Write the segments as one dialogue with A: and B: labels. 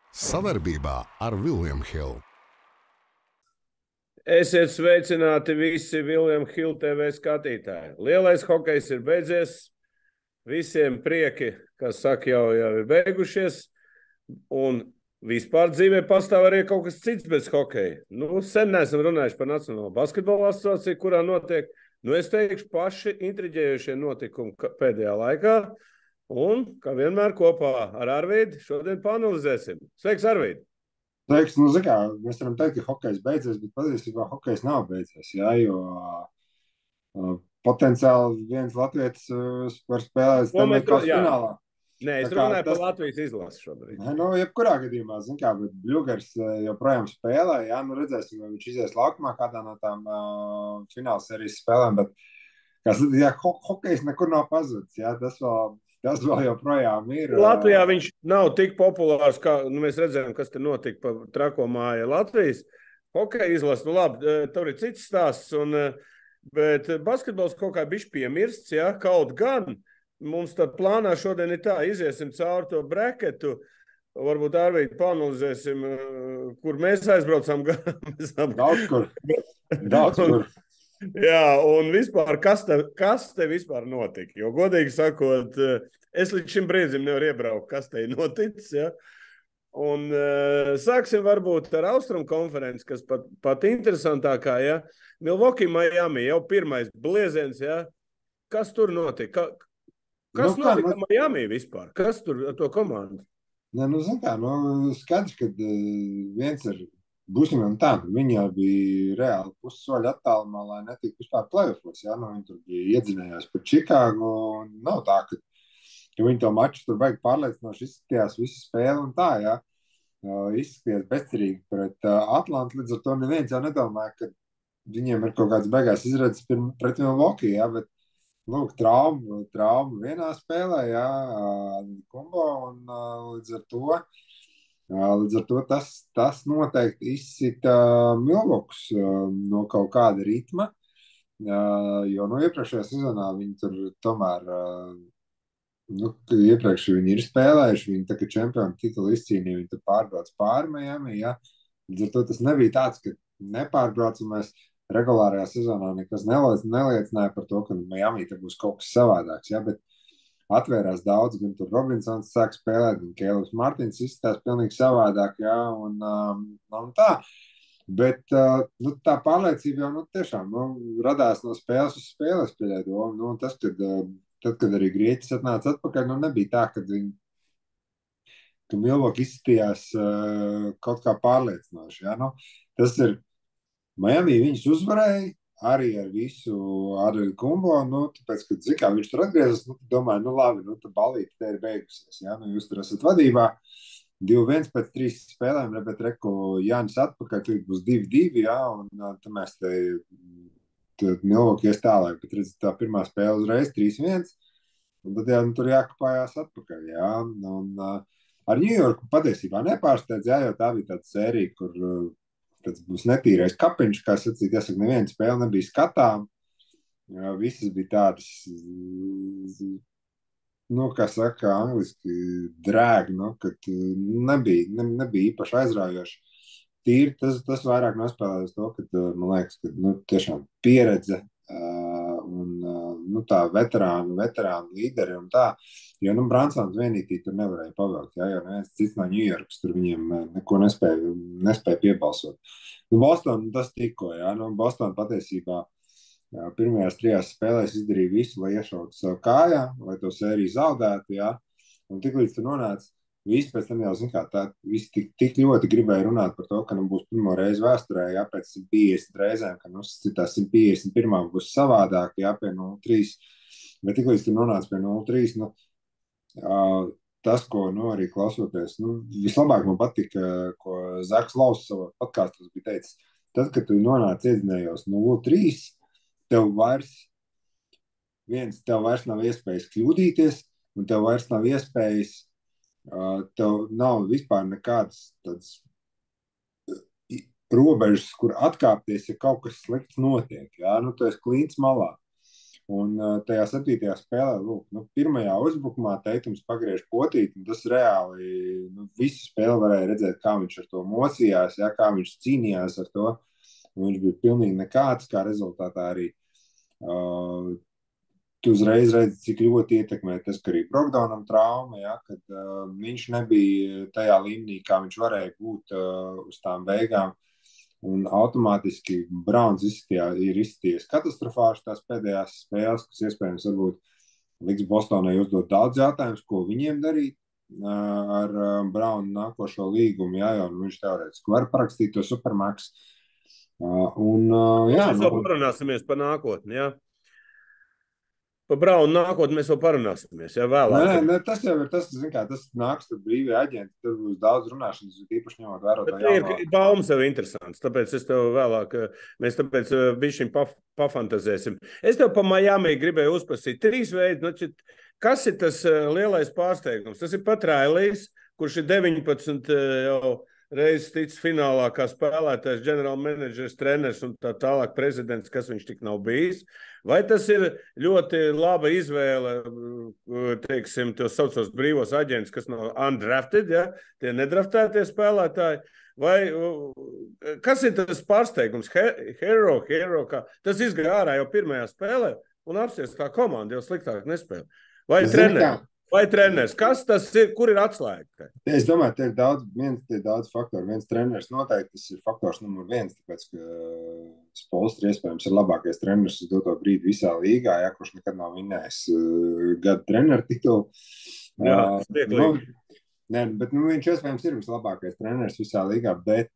A: Savarbībā ar William Hill.
B: Esiet sveicināti visi William Hill TV skatītāji. Lielais hokejs ir beidzies. Visiem prieki, kas saka, jau ir beigušies. Un vispār dzīvē pastāv arī kaut kas cits bez hokeja. Sen neesam runājuši par Nacionālo basketbola asociāciju, kurā notiek, es teikšu, paši intriģējušie notikumi pēdējā laikā. Un, kā vienmēr, kopā ar Arvīdu šodien paanalizēsim. Sveiks, Arvīd!
C: Sveiks, mēs varam teikt, ka hokejs beidzies, bet patiesībā hokejs nav beidzies, jo potenciāli viens latvietis var spēlēt Stanley's finālā.
B: Nē, es runāju par Latvijas izlasi šobrīd.
C: Jebkurā gadījumā, bet Bļugers joprojām spēlē, redzēsim, vai viņš izies laukumā kādā no tām fināla sērijas spēlēm, bet hokejs nekur nav pazudis, tas vēl joprojām ir.
B: Latvijā viņš nav tik populārs, kā mēs redzējām, kas te notika pa trako māja Latvijas. Hokeja izlase, labi, tur ir cits stāsts, bet basketbols kaut kā bišķi piemirsts, kaut gan. Mums tad plānā šodien ir tā, iziesim cauri to breketu, varbūt Arvīd paanalizēsim, kur mēs aizbraucam.
C: Daudz kur.
B: Jā, un vispār, kas te vispār notika? Jo, godīgi sakot, es līdz šim brīdim nevaru iebraukt, kas te ir noticis, Un sāksim varbūt ar Austrumu konferenci, kas pat interesantākā, Milwaukee, Miami, jau pirmais blieziens, Kas tur notika? Kas notika Miami vispār? Kas tur ar to komandu?
C: Skaidrs, ka viens ir būsim tā, viņi jau bija reāli pussoļu attālumā, lai netiktu vispār playoffos, viņi tur bija iedzinējās par Čikāgu, un nav tā, ka viņi to maču tur baigi pārliecinoši izskatījās visu spēli un tā, izskatījās bezcerīgi pret Atlantu, līdz ar to neviens jau nedomāja, ka viņiem ir kaut kāds beigās izredzes pret Milwaukee, bet trauma vienā spēlē, kombo, un līdz ar to tas noteikti izsita Milwaukee no kaut kāda ritma, jo iepriekšējā sezonā viņi tur tomēr, iepriekš viņi ir spēlējuši, viņi tā kā čempionu titulu izcīnīja, viņi tur pārbrauc pāri Miami, līdz ar to tas nebija tāds, ka nepārbrauc, un mēs regulārajā sezonā nekas neliecināja par to, ka Miami te būs kaut kas savādāks, bet atvērās daudz, gan tur Robinsons sāk spēlēt, gan Kēlers Martins izskatās pilnīgi savādāk, un tā. Bet tā pārliecība jau tiešām radās no spēles uz spēles pieļēdo, un tas, kad arī Grieķis atnāca atpakaļ, nebija tā, ka Milwaukee izskatījās kaut kā pārliecinoši, Tas ir Miami viņus uzvarēja arī ar visu Adrianu Kumbo, tāpēc, kad viņš tur atgriezās, domāju, labi, tad balīti te ir beigusies, jūs tur esat vadībā, 2-1 pēc 3 spēlēm, bet reku Jānis atpakaļ, tur būs 2-2, un tad mēs te Milwaukee ies tālāk, bet redz, tā pirmā spēle uzreiz 3-1, un tad tur jākapājās atpakaļ, un ar New Yorku patiesībā nepārsteidz, jo tā bija tāda sērija, kur tāds būs netīrais kapiņš, kā sacīt, jāsaka, neviena spēle nebija skatām. Visas bija tādas, kā saka, angliski drag, kad nebija īpaši aizraujoši. Tīri tas vairāk nospēlēs to, ka, man liekas, ka tiešām pieredze un tā veterānu līderi un tā, jo Bransons vienītī tur nevarēja pavilkt, jo neviens cits no New Yorkas tur viņiem neko nespēja piebalsot. Boston tas tikko, Boston patiesībā pirmajās 3 spēlēs izdarīja visu, lai iešautu savu kājā, lai to sēriju zaudētu, un tik līdz tur nonāca, visi pēc tam jau, visi tik ļoti gribēja runāt par to, ka būs pirmo reizi vēsturē, pēc 150 reizēm, ka citās 151 būs savādāk, pie 0-3, bet tik līdz tur nonāca pie 0-3, tas, ko arī klausoties, vislabāk man patika, ko Zaks Lauss savā podkāstos bija teicis, tad, kad tu nonāc iedzinējos 0-3, tev vairs nav iespējas kļūdīties, un tev vairs nav iespējas, tev nav vispār nekādas tādas robežas, kur atkāpties, ja kaut kas slikts notiek, tu esi klīns malā. Un tajā 7. spēlē, lūk, pirmajā uzbrukumā Teitums pagriež potīti, un tas reāli, visu spēli varēja redzēt, kā viņš ar to mocījās, ja, kā viņš cīnījās ar to. Un viņš bija pilnīgi nekāds, kā rezultātā arī tu uzreiz redzi, cik ļoti ietekmē tas, ka arī Brogdonam trauma, ja, kad viņš nebija tajā līmenī, kā viņš varēja būt uz tām beigām. Un automātiski Browns ir izskatījies katastrofāli tās pēdējās spēles, kas iespējams varbūt liks Bostonai uzdot daudz jautājumus, ko viņiem darīt ar Brownu nākošo līgumu, jā, jo viņš teorētiski var parakstīt to Supermax.
B: Mēs vēl parunāsimies par nākotni, jā. Par Braunu nākotni mēs vēl parunāsimies, jā, vēlāk.
C: Nē, tas jau ir tas, tas nāks tur brīvie aģenti, tur būs daudz runāšanas, īpaši ņemot vērā to
B: jauno. Baumas jau interesants, tāpēc es tev vēlāk, mēs tāpēc bišķiņ pafantazēsim. Es tev pa Miami gribēju uzprasīt 3 veidi, kas ir tas lielais pārsteigums? Tas ir pat Railijs, kurš ir 19 jau reizes ticis finālā kā spēlētājs, ģenerālmenedžers, treneris un tā tālāk prezidents, kas viņš tik nav bijis. Vai tas ir ļoti laba izvēle, teiksim, tos saucos brīvos aģentus, kas nav undrafted, ja? Tie nedraftētie spēlētāji, vai kas ir tas pārsteigums? Hero, kā tas izgāja ārā jau pirmajā spēlē un apsies kā komanda jau sliktāk nespēlē. Vai treneris? Kas tas ir? Kur ir atslēga?
C: Es domāju, te ir daudz faktoru. Viens treneris noteikti tas ir faktors numur 1, tāpēc, ka Spolstra iespējams ir labākais treneris uz doto brīdi visā līgā, ja, kurš nekad nav vinnējis gadu treneru titulu.
B: Jā, spieklīgi.
C: Bet viņš iespējams ir vislabākais treneris visā līgā, bet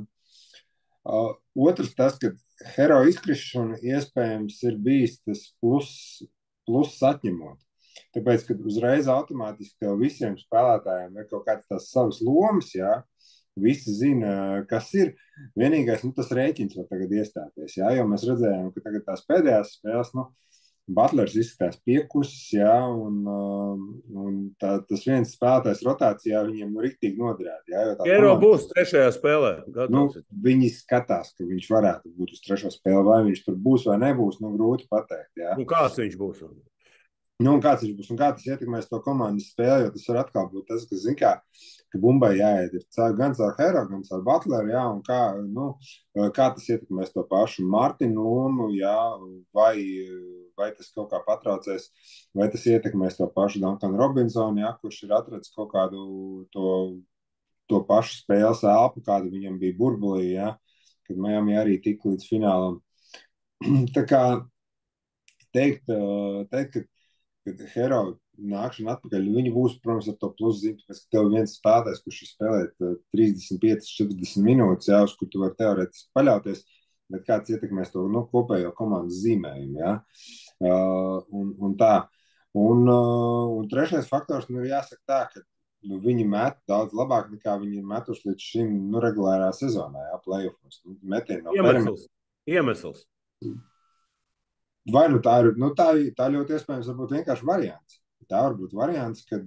C: otrs tas, ka Hero izkrišana iespējams ir bijis tas plus atņemot. Tāpēc, kad uzreiz automātiski tev visiem spēlētājiem ir kaut kāds tās savas lomas, jā, visi zina, kas ir. Vienīgais, tas rēķins var tagad iestāties, jā, jo mēs redzējām, ka tagad tās pēdējās spēles, Butlers izskatās piekusis, jā, un tas viens spēlētājs rotācijā viņiem riktīgi noderētu, jā.
B: Hero būs 3. spēlē.
C: Viņi skatās, ka viņš varētu būt uz 3. spēli, vai viņš tur būs vai nebūs, grūti pateikt, jā.
B: Un kāds viņš būs?
C: Un kāds viņš būs, un kā tas ietekmēs to komandas spēli, jo tas var atkal būt tas, ka, zin kā, ka Bumbai jāiet gan caur Hero, gan caur Butleru, jā, un kā tas ietekmēs to pašu Martinu lomu, jā, vai tas kaut kā patraucēs, vai tas ietekmēs to pašu Duncanu Robinsonu, jā, kurš ir atradis kaut kādu to pašu spēles elpu, kāda viņam bija burbulī, jā, kad Miami arī tika līdz finālam. Tā kā teikt, ka Hero nākšana atpakaļ, viņi būs, protams, ar to pluszīmi, tāpēc, ka tev viens spēlētājs, kurš ir spēlēt 35-40 minūtes, jā, uz kur tu vari teorētiski paļauties, bet kāds ietekmēs to kopējo komandas zīmējumu, jā. Un tā. Un trešais faktors, ir jāsaka tā, ka viņi met daudz labāk nekā viņi ir metuši līdz šim regulārā sezonā, jā, playoffs.
B: Iemesls.
C: Vai tā ir, tā ļoti iespējams varbūt vienkārši variants. Tā var būt variants, kad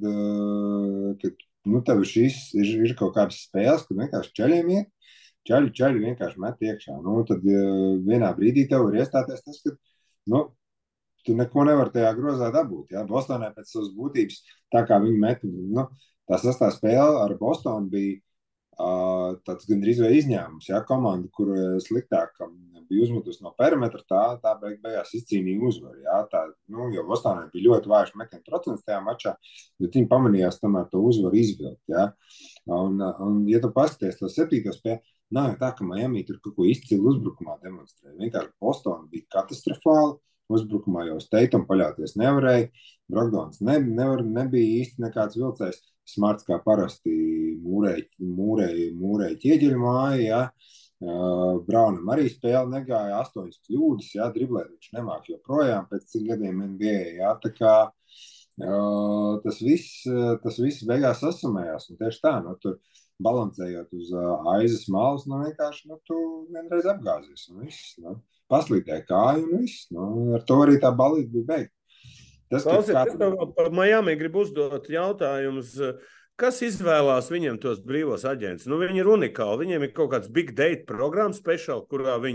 C: tev ir kaut kādas spēles, kad vienkārši ceļiem iet, ceļi vienkārši met iekšā. Tad vienā brīdī tev var iestāties tas, ka tu neko nevar tajā grozā dabūt. Ja? Bostonē pēc savas būtības, tā kā viņi met, tā 6. spēle ar Bostonu bija tāds gandrīz vai izņēmums, ja? Komanda, kur sliktāk bija uzmetus no perimetra, tā beigās izcīnīja uzvaru. Ja? Jo Bostonai bija ļoti vājš metienu procents tajā mačā, bet viņi pamanījās tomēr to uzvaru izvilkt. Ja? Un ja tu paskaties to 7. spēli, nav tā, ka Miami tur kaut ko izcilu uzbrukumā demonstrēja. Vienkārši Bostona bija katastrofāli, uzbrukumā jau Tatum paļauties nevarēja, Brogdons nebija īsti nekāds vilcējs, Smarts kā parasti mūrēja ķieģeļu māju, ja? Braunam arī spēle negāja, 8 kļūdas, ja? Driblēt viņš nemāk joprojām pēc cik gadiem NBA, ja? Tā kā tas viss beigās sasumējās, un tieši tā, tur balansējot uz aizes malas, vienkārši, tu vienreiz apgāzies, un viss, paslīdēja kāju, un viss, ar to arī tā balīte bija beigta.
B: Es par Miami gribu uzdot jautājumus, kas izvēlās viņiem tos brīvos aģentus? Viņi ir unikāli, viņiem ir kaut kāds big date programma special, kurā viņi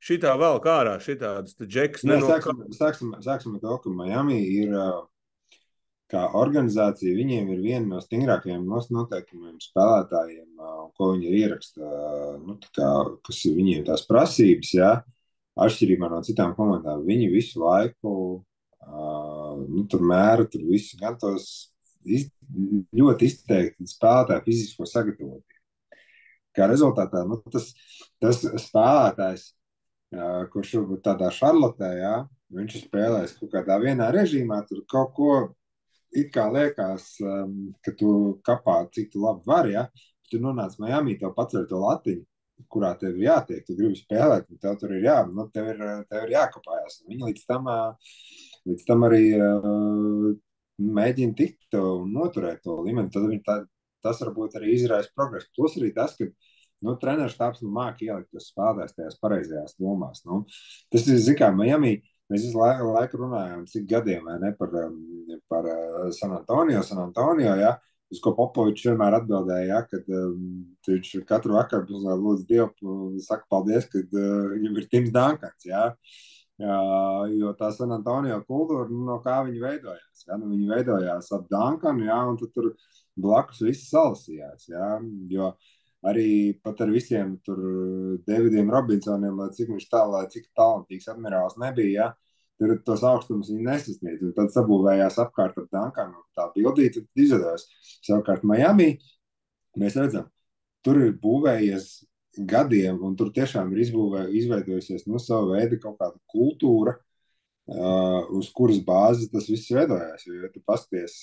B: šitā vēl ārā, šitādas džekas
C: Nē, sāksim ar to, ka Miami ir kā organizācija, viņiem ir viena no stingrākajiem noteikumiem spēlētājiem, ko viņi ir ieraksta, kas ir viņiem tās prasības, jā, atšķirībā no citām komandām. Viņi visu laiku tur mēra, tur visu, gan tos ļoti izteikti spēlētāju fizisko sagatavotību. Kā rezultātā, tas spēlētājs, kurš tādā Šarlotē, jā, viņš ir spēlējis kaut kādā vienā režīmā, tur kaut ko it kā liekas, ka tu kapā, cik tu labi vari, ja? Tu nonāc Miami, tev paceļ to latiņu, kurā tev ir jātiek, tu gribi spēlēt, un tev tur ir tev ir jākapājās. Viņi līdz tam arī mēģina tikt un noturēt to līmeni, tad tas varbūt arī izraisa progresu. Plus arī tas, ka treneris štābs māki ielikt tos spēlētājs tajās pareizajās domās. Tas ir, zin kā, Miami, mēs visu laiku runājām, cik gadiem, vai ne, par San Antonio, ja, uz ko Popovičs vienmēr atbildēja, ja, kad viņš katru vakaru lūdzu Dievu, saka paldies, kad viņam ir Tims Dankans, ja, jo tā San Antonio kultūra, no kā viņi veidojās, ja, viņi veidojās ap Dankanu, ja, un tad tur blakus viss salasījās, ja, jo arī pat ar visiem tur Davidiem Robinsoniem, cik talantīgs admirāls nebija, ja, tur tos augstumus viņi nesasniedz, un tad sabūvējās apkārt ar Dankanu, tā bildīt, tad izvedās. Savukārt Miami, mēs redzam, tur ir būvējies gadiem, un tur tiešām ir izveidojusies savu veidu kaut kāda kultūra, uz kuras bāzes tas viss veidojās. Jo tu pasties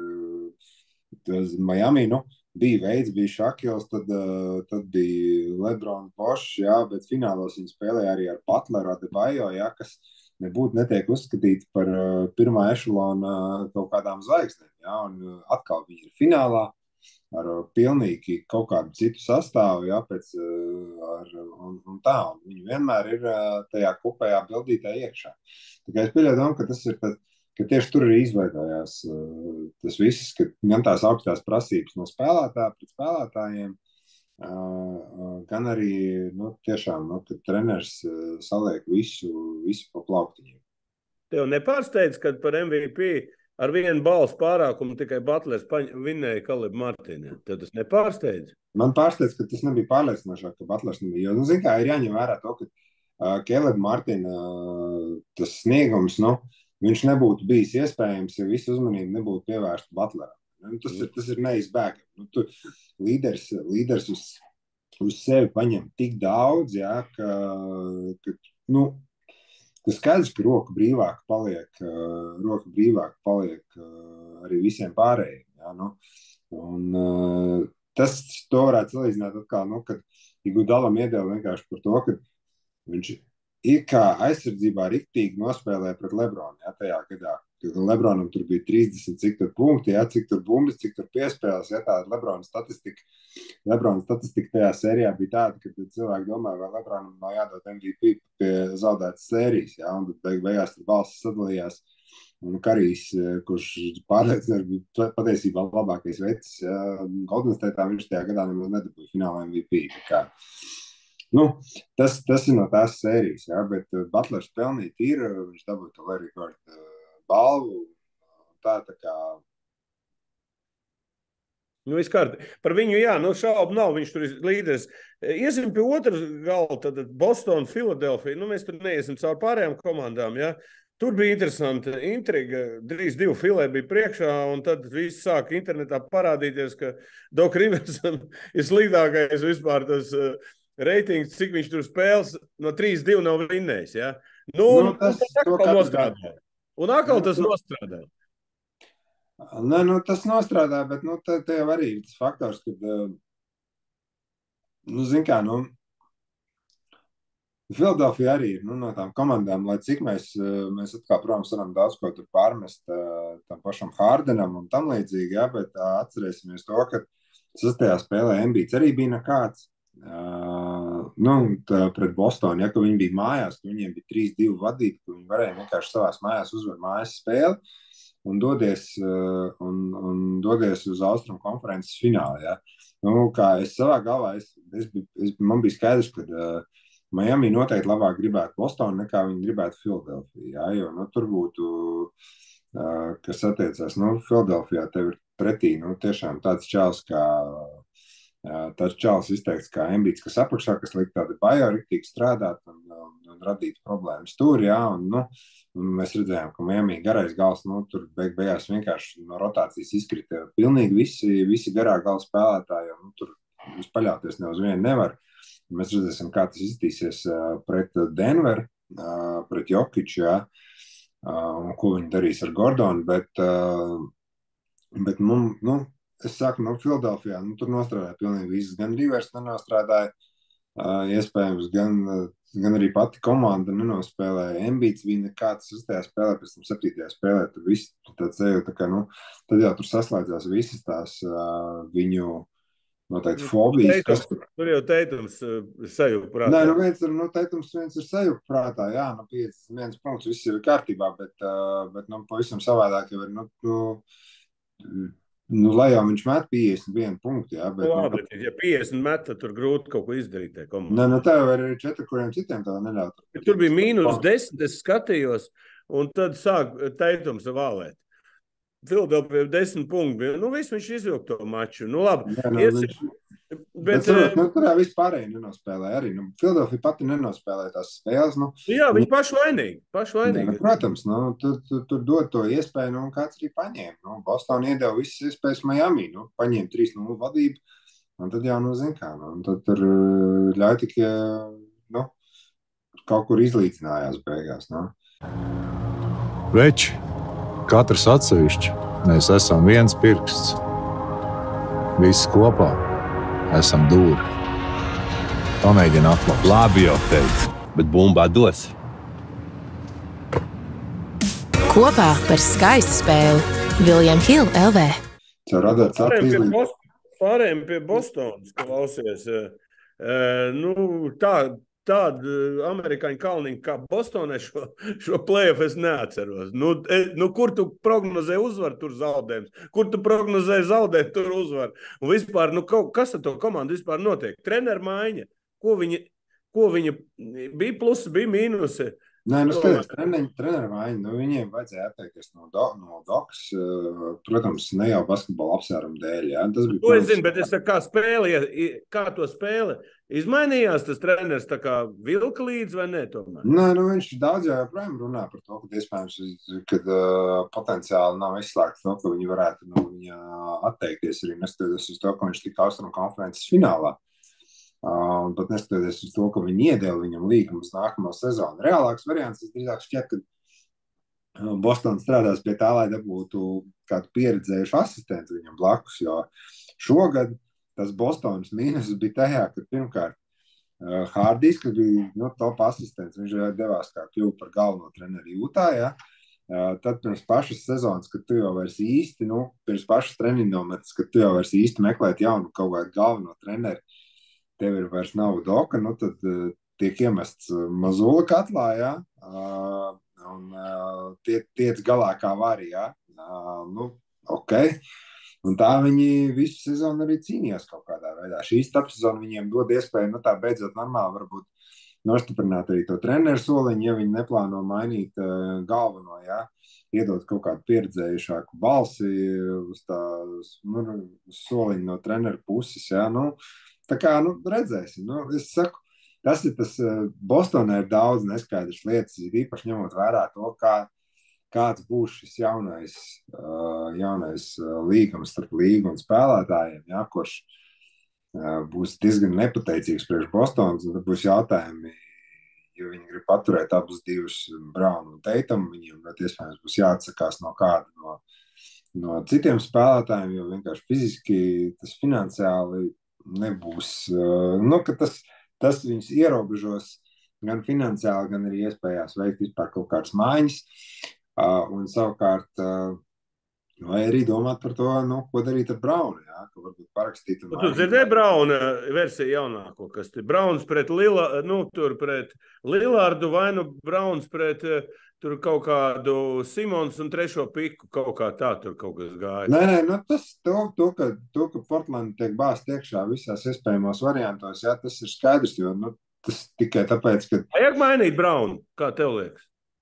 C: Miami, bija veids, bija Šakils, tad bija Lebron Bošs, jā, bet finālos viņi spēlēja arī ar Butleru, Adebayo, jā, kas nebūtu netiek uzskatīti par pirmā ešalona kaut kādām zvaigznēm, jā, un atkal viņi ir finālā ar pilnīgi kaut kādu citu sastāvu, jā, un viņi vienmēr ir tajā kopējā bildītā iekšā. Tā kā es pieļauju domu, ka tas ir ka tieši tur arī izveidojās tas viss, ka gan tās augstās prasības no spēlētāja pret spēlētājiem, gan arī, tiešām, ka treneris saliek visu pa plauktiņiem.
B: Tev nepārsteidz, kad par MVP ar vienu balsu pārākumu tikai Butlers vinnēja Kalibu Martinu? Tev tas nepārsteidz?
C: Man pārsteidz, ka tas nebija pārliecinošāk, ka Butlers nebija. Jo, zin kā, ir jāņem vērā to, ka Kalibu Martina tas sniegums, viņš nebūtu bijis iespējams, ja visu uzmanību nebūtu pievērsta Butleram. Tas ir neizbēgami. Līderis uz sevi paņem tik daudz, jā, ka skaidrs, ka roka brīvāk paliek arī visiem pārējiem. Jā, un to varētu salīdzināt atkal, kad Iguodalam iedeva vienkārši par to, ka viņš ir kā aizsardzībā riktīgi nospēlēja pret Lebronu, jā, tajā gadā. Lebronam tur bija 30, cik tur punkti, jā, cik tur bumbas, cik tur piespēles, jā, tāda Lebrona statistika tajā sērijā bija tāda, ka cilvēki domāja, vai Lebronam nav jādod MVP pie zaudētas sērijas, jā, un tad beigās tur balsis sadalījās, un Karijs, kurš pārliecināts bija patiesībā labākais vecis, jā, Golden State'ā viņš tajā gadā nemaz nedabūja fināla MVP, kā. Tas ir no tās sērijas, jā, bet Butlers pelnīt ir, viņš dabūja to Larry Bird balvu, tā kā.
B: Viss kārt. Par viņu, jā, šaubu nav, viņš tur ir līderis. Iesim pie otras gala, tad Boston, Philadelphia, mēs tur neiesim caur pārējām komandām, jā. Tur bija interesanta intriga, 3-2 Filē bija priekšā, un tad viss sāka internetā parādīties, ka Doc Riversam ir sliktākais vispār tas reitings, cik viņš tur spēles no 3-2 nav vinnējis, jā. Tas atkal nostrādā. Un atkal tas nostrādā.
C: Tas nostrādā, bet te jau arī ir tas faktors, kad, zin kā, Philadelphia arī ir no tām komandām, lai cik mēs atkal, protams, varam daudz ko tur pārmest tam pašam Hardenam un tam līdzīgi, jā, bet atcerēsimies to, ka 6. spēlē Embiids arī bija nekāds. Pret Bostonu, ja, ka viņi bija mājās, ka viņiem bija 3-2 vadīti, ka viņi varēja vienkārši savās mājās uzvar mājas spēli un dodies uz Austrumu konferences finālu. Ja. Kā es savā galvā, man bija skaidrs, ka Miami noteikti labāk gribētu Bostonu, nekā viņi gribētu Filadelfiju, jā, jo, nu, tur būtu, kas attiecās, nu, Filadelfijā tev ir pretī, nu, tiešām tāds čāls, tāds čāls izteikts kā Embiids, kas apakšā, kas liek tādu bajo riktīgi strādāt un radīt problēmas tur, jā, un mēs redzējām, ka Miami garais gals, nu, tur beigās vienkārši no rotācijas izkrita pilnīgi visi garā gala spēlētāji, un nu, tur jūs paļauties ne uz vienu nevar. Mēs redzēsim, kā tas izskatīsies pret Denver, pret Jokiču, jā, un ko viņi darīs ar Gordonu, bet nu, es saku, no Filadelfijā, nu, tur nostrādāja pilnīgi visas, gan Rivers nenostrādāja, iespējams, gan arī pati komanda nenospēlēja. Embiids viņa kāds 6. spēlē, pēc tam 7. spēlē, tur viss tāds eju, tā kā, nu, tad jau tur saslēdzās visas tās viņu noteikti fobijas.
B: Tur jau Teitums sajūta prātā.
C: Nē, nu Teitums viens ir sajūta prātā, jā, nu 51 punkts, viss ir kārtībā, bet nu, pavisam savādāk jau ir, nu, lai jau viņš met 51 punktu, jā, bet...
B: Labi, ja 50 met, tad tur grūti kaut ko izdarīt tajā komandā.
C: Nē, nu tev ir 4, kuriem citiem tev neļaut.
B: Tur bija -10, es skatījos, un tad sāk Teitums valēt. Filadelfija 10 punkti bija. Nu, viss viņš izvilka to maču. Nu, labi.
C: Bet turā vispārēji nenospēlēja arī. Nu, Filadelfija pati nenospēlēja tās spēles. Nu,
B: jā, viņi pašvainīgi.
C: Nu, protams, nu, tur dod to iespēju, nu, kāds arī paņēma. Nu, Boston iedeva visas iespējas Miami. Nu, paņēma 3-0 vadību, un tad jau, nu, zin kā, nu, un tad tur ļauj tik, nu, kaut kur izlīdzinājās beigās, nu.
D: Veči, katrs atsevišķi, mēs esam viens pirksts. Visi kopā esam dūri. Pamēģini atklāt.
E: Labi jau teicu, bet bumbā dos.
F: Kopā par skaistu spēli William Hill LV.
B: Pārējiem pie Bostonas, klausies. Nu, tādu amerikāņu kalniņu kā Bostonē šo play-off es neatceros. Nu, kur tu prognozē uzvaru, tur zaudējums. Kur tu prognozē zaudēt, tur uzvaru. Un vispār, nu, kas ar to komandu vispār notiek? Treneru maiņa. Ko viņa bija plusi, bija mīnusi?
C: Nē, nu, skaties, treneru maiņa. Nu, viņiem vajadzēja atteikties no doks. Protams, ne jau basketbola apsvērumu dēļ. Jā. Tas bija,
B: to es zinu, bet es saku, kā to spēle izmainījās, tas treneris tā kā vilka līdz vai ne tomēr?
C: Nē, nu, viņš daudz jau joprojām runā par to, ka iespējams, kad potenciāli nav izslēgts to, ka viņi varētu no viņa atteikties arī neskatoties uz to, ka viņš tika Austrumu konferences finālā. Bet neskatoties uz to, ka viņi iedeva viņam līgumu uz nākamo sezonu. Reālāks variants, es drīzāk šķiet, ka Boston strādās pie tā, lai dabūtu kādu pieredzējušu asistentu viņam blakus, jo šogad tas Bostonas mīnus bija tajā, ka pirmkārt Hardijs, kad bija top asistents, viņš jau devās kā kļuva par galveno treneri Jūtā, ja? Tad pirms pašas sezonas, kad tu jau vairs īsti, pirms pašas treniņnometnes, kad tu jau vairs īsti meklēt jaunu kaut kādu galveno treneri, tev ir vairs nav doka, tad tiek iemests mazula katlā, ja? Un tiec galā kā var, ja? Ok. Un tā viņi visu sezonu arī cīnījās kaut kādā veidā. Šī starpsezona viņiem dod iespēju, tā beidzot normāli varbūt nostiprināt arī to treneru soliņu, ja viņi neplāno mainīt galveno, ja? Iedot kaut kādu pieredzējušāku balsi uz tā soliņu no treneru puses, ja? Tā kā, redzēsim. Es saku, tas ir tas, Bostonā ir daudz neskaidrs lietas, īpaši ņemot vērā to, kāds būs šis jaunais līgums starp līgu un spēlētājiem, ja, kurš būs diezgan nepateicīgs priekš Bostonas, un tad būs jautājumi, jo viņi grib paturēt abus divus Brownu un Taitumu, viņiem iespējams būs jāatsakās no kāda no citiem spēlētājiem, jo vienkārši fiziski tas finansiāli nebūs, ka tas viņus ierobežos gan finansiāli, gan arī iespējās veikt vispār kaut kādas maiņas, un savukārt, vai arī domāt par to, ko darīt ar Braunu, jā, ka varbūt parakstīt.
B: Tu dzirdēji Brauna versiju jaunāko, kas te Brauns pret pret Lillardu, vai Brauns pret tur kaut kādu Simons un trešo piku, kaut kā tā tur kaut kas gāja.
C: Nē, to, ka Portland tiek bāzt iekšā visās iespējamos variantos, jā, tas ir skaidrs, jo, tas tikai tāpēc, ka
B: Vajag mainīt Braunu, kā tev liekas?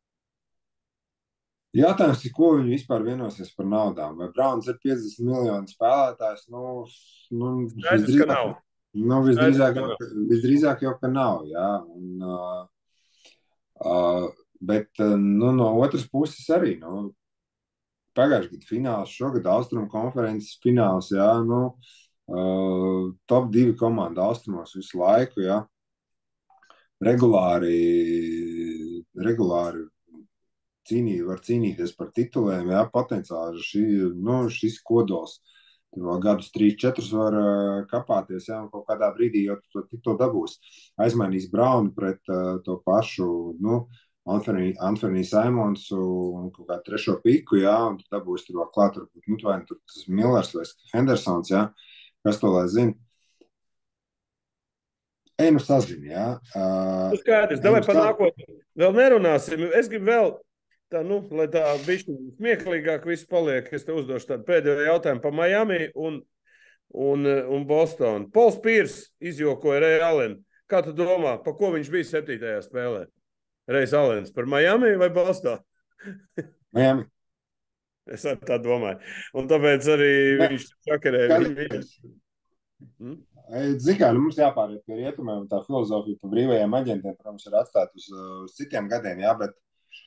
C: jautājums ir, ko viņi vispār vienosies par naudām. Vai Brauns ir 50 miljonu spēlētājs?
B: Skaidrs, ka nav.
C: Visdrīzāk jau, ka nav, jā. Bet no otras puses arī, pagājušajā gadu fināls, šogad Austrumu konferences fināls, jā, top 2 komanda Austrumos visu laiku, jā. Regulāri var cīnīties par tituliem, jā, potenciāli šis kodols. Tur vēl gadus 3-4 var kapāties, jā, un kaut kādā brīdī jau to titulu dabūs. Aizmainīs Braunu pret to pašu, Anthony Simons un kaut kā trešo piku, jā, un tur dabūs tur vēl klāt, vai tur tas Millers vai Hendersons, jā, kas to lai zina. Sazini, jā.
B: Skaidrs, davai par nākotni. Vēl nerunāsim. Es gribu vēl tā, lai tā bišķi smieklīgāk viss paliek. Es te uzdošu tādu pēdējo jautājumu par Miami un Bostonu. Pols Pierce izjokoja Ray Allen. Kā tu domā, pa ko viņš bija 7. spēlē? Ray Allens par Miami vai Bostonu?
C: Miami.
B: Es arī tā domāju. Un tāpēc arī viņš šakarēja.
C: Zini kā, mums jāpāriet pie rietumiem, tā filozofija par brīvajiem aģentiem, protams, ir atstāt uz citiem gadiem, jā, bet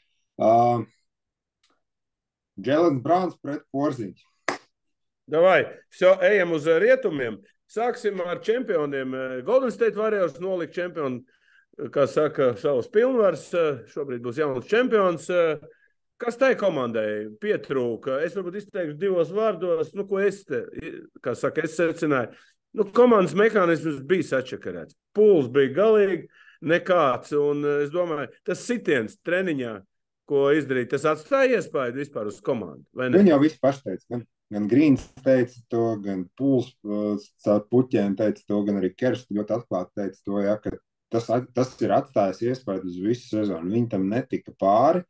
C: Jalen Browns pret Porziņš.
B: Davai, ejam uz rietumiem. Sāksim ar čempioniem. Golden State Warriors nolikt čempionu, kā saka, savus pilnvars. Šobrīd būs jauns čempions. Kas tai komandai pietrūka? Es varbūt izteikšu 2 vārdos, ko es secināju. Komandas mehānisms bija sačakarēts. Pūls bija galīgi nekāds, un es domāju, tas sitiens treniņā, ko izdarīt, tas atstāja iespēju vispār uz komandu, vai ne?
C: Viņi jau visu paši teica, gan Grīns teica to, gan Pūls caur puķiem teica to, gan arī Kers ļoti atklāti teica to, ja, ka tas ir atstājis iespēju uz visu sezonu. Viņi tam netika pāri,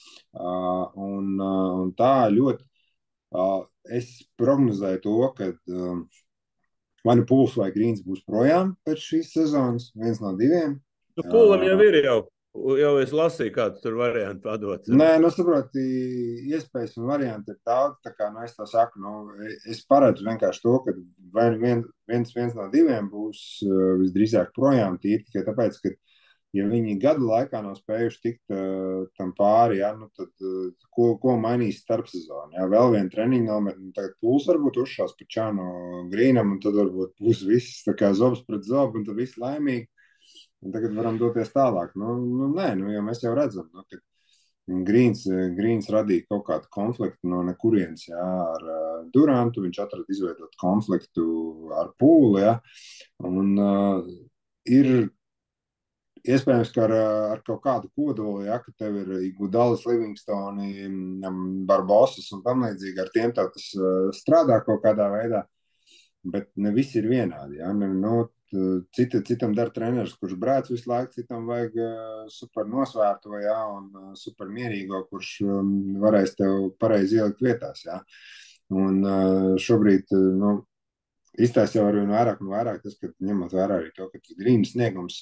C: un tā ļoti, es prognozēju to, ka vai nu Pūls vai Grīns būs projām pēc šīs sezonas, viens no 2.
B: Pūlam jau ir jau es lasīju, kādu tur variantu padot.
C: Nē, saproti, iespējas un varianti ir daudz, tā kā, es tā saku, es paredzu vienkārši to, ka vai viens no 2 būs visdrīzāk projām tīri, tikai tāpēc, ka ja viņi gadu laikā nav spējuši tikt tam pāri, ja, tad ko mainīs starpsezonu? Ja? Vēl viena treniņa nometne, tagad Pūls varbūt uzšās pa Čānu Grīnam, un tad varbūt būs viss tā kā zobs pret zobu, un tad viss laimīgi. Un tagad varam doties tālāk. Nē, jo mēs jau redzam, ka Grīns radīja kaut kādu konfliktu no nekurienes, ja, ar Durantu, viņš atrada izveidot konfliktu ar Pūlu, ja, un ir iespējams, ka ar kaut kādu kodoli, ja, ka tev ir Igudalis, Livingstoni, Barbosas un tam līdzīgi, ar tiem tas strādā kaut kādā veidā, bet ne visi ir vienādi. Ja. Citam dara treneris, kurš brēc visu laiku, citam vajag super nosvērto, ja, un super mierīgo, kurš varēs tev pareizi ielikt vietās. Ja. Un šobrīd, iztais jau ar vairāk un vairāk tas, ka ņemot vērā arī to, ka tas Grīnas sniegums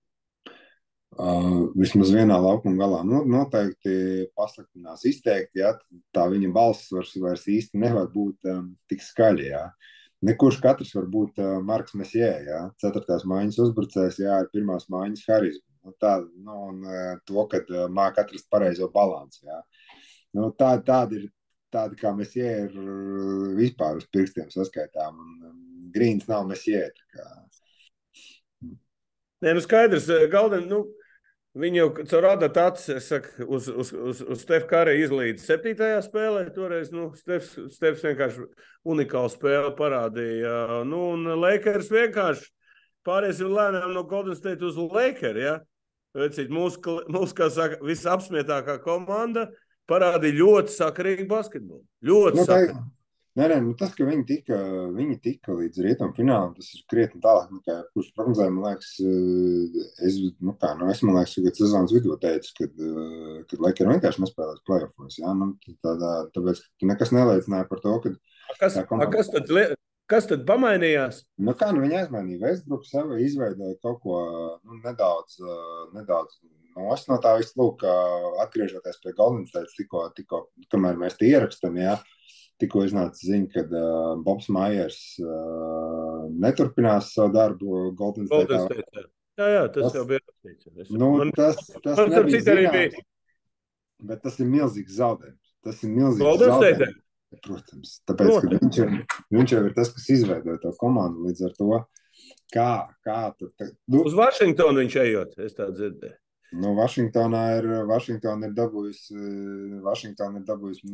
C: vismaz vienā laukuma galā noteikti pasliktinās izteikti, ja, tā viņa balss vairs īsti nevar būt tik skaļi, ja. Nekurš katrs var būt Marks Mesjē, ja, 4. mājiņas uzbrucējs, ja, ir 1. mājiņas harizma. Un to, kad māk atrast pareizo balansu, ja. Tādi kā Mesjē ir vispār uz pirkstiem saskaitām, un Grīns nav Mesjē, tā kā.
B: Nē, skaidrs, Galden, viņi jau caur adat acis, es saku, uz Steph Curry izlīdz 7. spēlē, toreiz, Stephs vienkārši unikālu spēli parādīja, un Lakers vienkārši pāriesim lēnām no Golden State uz Lakers, ja? Vecīt, mūsu, kā saka, visapsmietākā komanda parādīja ļoti sakarīgu basketbolu. Ļoti sakarīgu.
C: Nē, tas, ka viņi tika līdz rietumu finālam, tas ir krietni tālāk, nekā kurš prognozēja, man liekas, es man liekas, ka sezonas vidū teicu, kad Lakers vienkārši nespēlēs playoffos, jā, tāpēc, ka tu nekas neliecināja par to, ka...
B: Kas tad Kas tad pamainījās?
C: Nu kā, viņi aizmainīja Westbrooku sevi, izveidoja kaut ko nedaudz nost no tā visu, lūk, atgriežoties pie Golden State, tikko, kamēr mēs te ierakstam, jā, tikko iznāca ziņa, kad Bobs Myers neturpinās savu darbu Golden State.
B: Jā, tas jau bija rakstīts.
C: Tas nebija zināms, bet tas ir milzīgs zaudējums. Tas ir milzīgs zaudējums. Protams, tāpēc, ka viņš jau ir tas, kas izveidoja to komandu līdz ar to, kā tad...
B: Uz Vašingtonu viņš ejot, es tā dzirdēju.
C: Vašingtona ir dabūjusi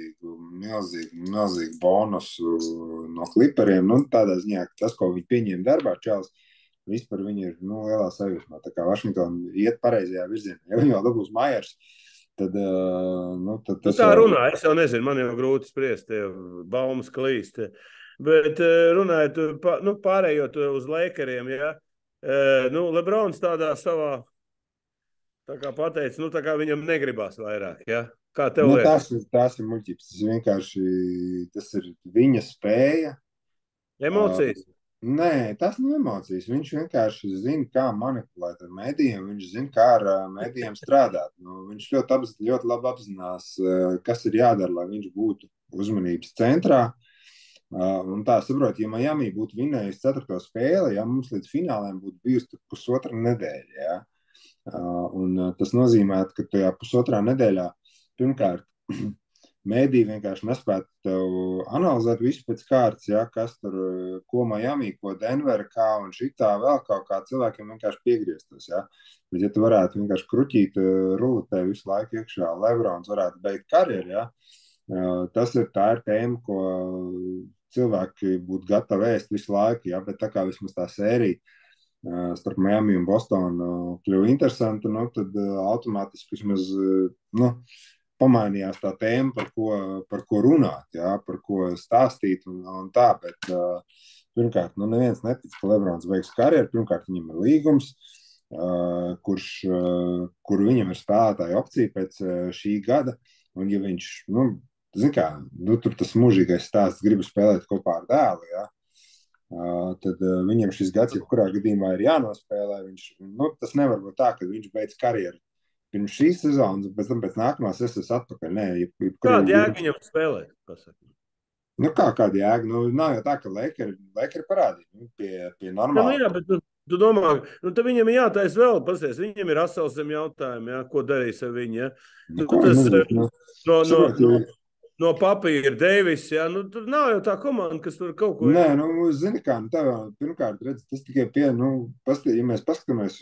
C: milzīgu bonusu no Clipperiem. Tādā ziņā, ka tas, ko viņi pieņēma darbā, Čels, vispār viņi ir lielā sajūsmā. Tā kā Vašingtona iet pareizajā virzienā. Ja viņi jau dabūs Myers, tad tas...
B: Tā runā, es jau nezinu, man jau grūti spriest, tie baumas klīst. Bet runājot, pārējot uz Lakeriem, ja, Lebrons tādā savā, tā kā pateica, tā kā viņam negribās vairāk, ja? Kā tev liekas?
C: Tas ir muļķības, tas vienkārši, tas ir viņa spēja.
B: Emocijas?
C: Nē, tas nav emocijas. Viņš vienkārši zina, kā manipulēt ar medijiem, viņš zina, kā ar medijiem strādāt. Viņš ļoti labi apzinās, kas ir jādara, lai viņš būtu uzmanības centrā. Un tā, saprot, ja Miami būtu vinējusi 4. spēli, ja mums līdz finālēm būtu bijusi pusotra nedēļa, ja? Un tas nozīmē, ka tajā pusotrā nedēļā pirmkārt mēdī vienkārši nespētu tev analizēt visu pēc kārtas, ja, kas tur, ko Miami, ko Denver, kā un šitā vēl kaut kā cilvēkiem vienkārši piegrieztos, ja. Bet ja tu varētu vienkārši kruķīt ruletē visu laiku iekšā, Lebrons varētu beigt karjeru, ja, tā ir tēma, ko cilvēki būtu gatavi ēst visu laiku, ja, bet tā kā vismaz tā sērija starp Miami un Bostonu kļuva interesanti, tad automātiski vismaz, pamainījās tā tēma, par ko runāt, ja, par ko stāstīt un tā, bet pirmkārt, neviens netic, ka Lebrons beigs karjeru, pirmkārt viņam ir līgums, kur viņam ir spēlētāja opcija pēc šī gada, un ja viņš, tur tas mūžīgais stāsts grib spēlēt kopā ar dēlu, ja, tad viņam šis gads, jebkurā gadījumā ir jānospēlē, tas nevar būt tā, ka viņš beidz karjeru pirms šīs sezonas, pēc tam pēc nākamās es esmu atpakaļ.
B: Kāda jēga viņam spēlēt?
C: Kāda jēga? Nav jau tā, ka Lakeri parādīja pie normāla.
B: Jā, bet tu domā, tad viņam ir jātais vēl, pasties, viņam ir asals zem jautājumu, ja, ko darīs ar viņu, ja? No papīra Deivis, ja, tur nav jau tā komanda, kas tur kaut ko...
C: Nē, zini kā, pirmkārt, redz, tas tikai ja mēs paskatāmies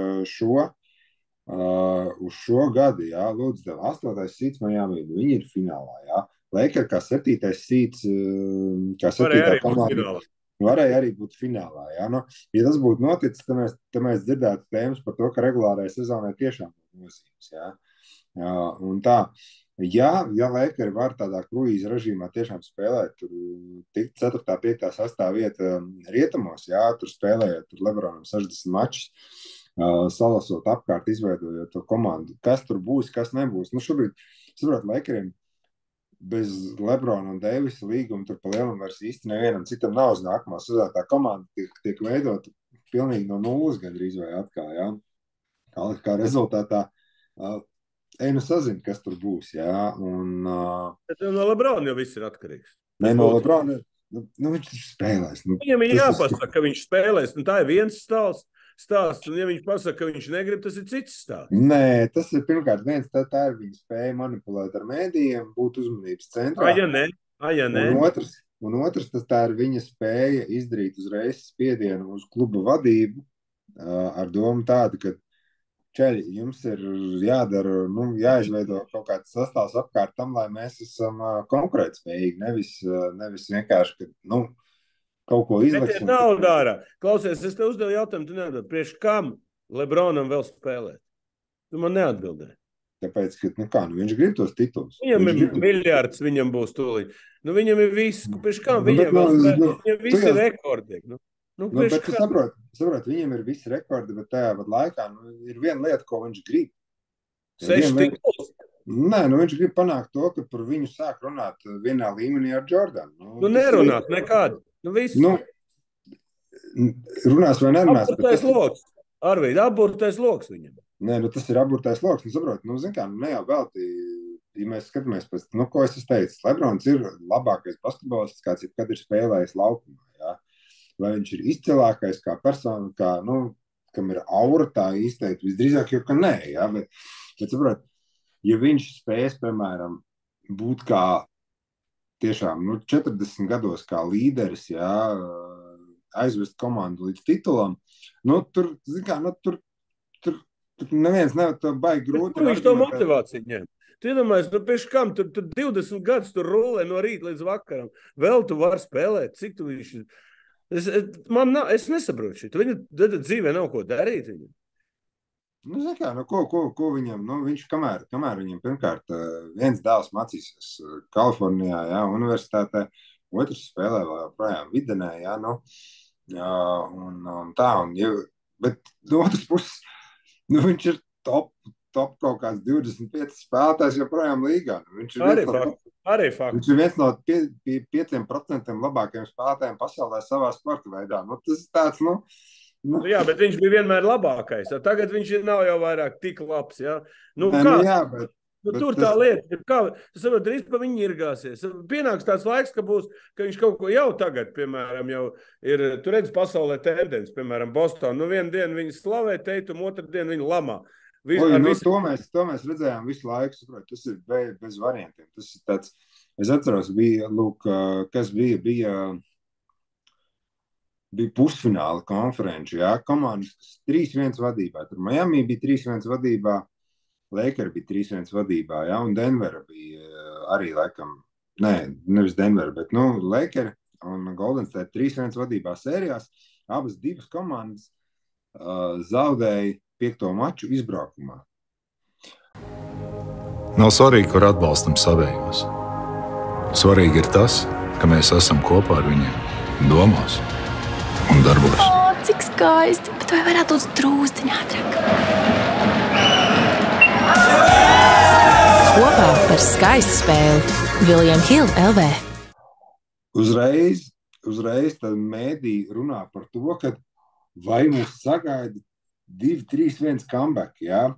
C: uz šo gadu, jā, lūdzu, tev 8. seeds Miami, viņi ir finālā, jā. Lakers kā 7. seeds, kā 7. komanda, varēja arī būt finālā, jā. Ja tas būtu noticis, tad mēs dzirdētu tēmas par to, ka regulārajai sezonai tiešām būtu nozīmes, jā. Un tā, ja Lakers var tādā kruīza režīmā tiešām spēlēt, tur tikt 4., 5., 6. vieta rietumos, jā, tur spēlējot, tur Lebronam 60 mačus, salasot apkārt, izveidojot to komandu. Kas tur būs, kas nebūs. Šobrīd, saprot, Lakeriem bez Lebrona un Deivisa līguma tur pa lielam vairs īsti nevienam citam nav uz nākamā sezonā. Tā komanda tiek veidota pilnīgi no nulles gandrīz vai atkal, jā. Kā rezultātā sazina, kas tur būs, jā.
B: Bet no Lebrona jau viss ir atkarīgs.
C: Nē, no Lebrona, viņš spēlēs.
B: Viņam ir jāpasaka, ka viņš spēlēs. Tā ir viens stāsts, un ja viņš pasaka, ka viņš negrib, tas ir cits stāsts.
C: Nē, tas ir pirmkārt viens, tā ir viņa spēja manipulēt ar mēdījiem, būt uzmanības centrā.
B: Ja nē.
C: Un otrs, tā ir viņa spēja izdarīt uzreiz spiedienu uz kluba vadību ar domu tādu, ka čeļi, jums ir jādara, jāizveido kaut kāds sastāvs apkārt tam, lai mēs esam konkurētspējīgi, nevis vienkārši, ka, kaut ko izleksim.
B: Bet nav dārā. Klausies, es tev uzdevu jautājumu, tu neatbildi. Priekš kam Lebronam vēl spēlēt? Tu man neatbildēji.
C: Tāpēc, ka viņš grib tos titulus.
B: Viņam ir miljards, viņam būs tūlīt. Viņam ir viss, priekš kam viņam vēl spēlēt? Viņam visi rekordi.
C: Bet tu saprot, viņam ir visi rekordi, bet tajā pat laikā ir viena lieta, ko viņš grib.
B: 6 tituls.
C: Nē, viņš grib panākt to, ka par viņu sāk runāt vienā līmenī ar Jordanu.
B: Nerunāt nekādu. Viss.
C: Runās vai nerunās.
B: Aburtais loks. Arvīd, aburtais loks viņam.
C: Nē, tas ir aburtais loks. Saprot, zin kā, ne jau velti, ja mēs skatāmies pēc, ko es teicu, Lebrons ir labākais basketbolists, kāds jebkad ir spēlējis laukumā, jā. Vai viņš ir izcilākais kā persona, kam ir aura tā izteikt, visdrīzāk jau, ka nē, jā, bet saprot, ja viņš spēs, piemēram, būt kā tiešām, 40 gados kā līderis, jā, aizvest komandu līdz titulam, tur, zin kā, tur neviens nevar to baigi grūti.
B: Viņš to motivāciju ņem. Tu iedomājies, pēc kam, tur 20 gadus tur rulē no rīta līdz vakaram. Vēl tu vari spēlēt, cik tu viņš... Es nesaprotu šit. Viņa dzīvē nav ko darīt viņam.
C: Zin kā, ko viņam, viņš kamēr viņam pirmkārt viens dēls mācīsies Kalifornijā, jā, universitātē, otrs spēlē vēl projām Videnē, jā, un tā, bet no otras puses, viņš ir top kaut kāds 25 spēlētājs joprojām līgā. Viņš ir viens no 5% labākajiem spēlētājiem pasaulē savā sporta veidā. Tas ir tāds,
B: Jā, bet viņš bija vienmēr labākais. Tagad viņš nav jau vairāk tik labs, jā?
C: Jā, bet
B: tur tā lieta, tas var drīz pa viņu irgāsies. Pienāks tāds laiks, ka viņš kaut ko jau tagad, piemēram, jau ir, tu redz pasaulē tendence, piemēram, Boston. Vienu dienu viņi slavē Teitumu, otru dienu viņi lamā.
C: To mēs redzējām visu laiku, saprot, tas ir bez variantiem. Tas ir tāds, es atceros, kas bija pusfināla konferenču, jā, komandas 3-1 vadībā. Tur Miami bija 3-1 vadībā, Lakers bija 3-1 vadībā, jā, un Denvera bija arī laikam, nevis Denvera, bet, Lakers un Golden State 3-1 vadībā sērijās. Abas divas komandas zaudēja 5. maču izbraukumā.
D: Nav svarīgi, kur atbalstam savējos. Svarīgi ir tas, ka mēs esam kopā ar viņiem domās un darbos.
F: Cik skaisti, bet vai varētu būt drūzdiņā ātrāk? Kopā par skaistu spēli William Hill LV.
C: Uzreiz tad mēdī runā par to, ka vai mums sagaida 2-3-1 comeback, jā?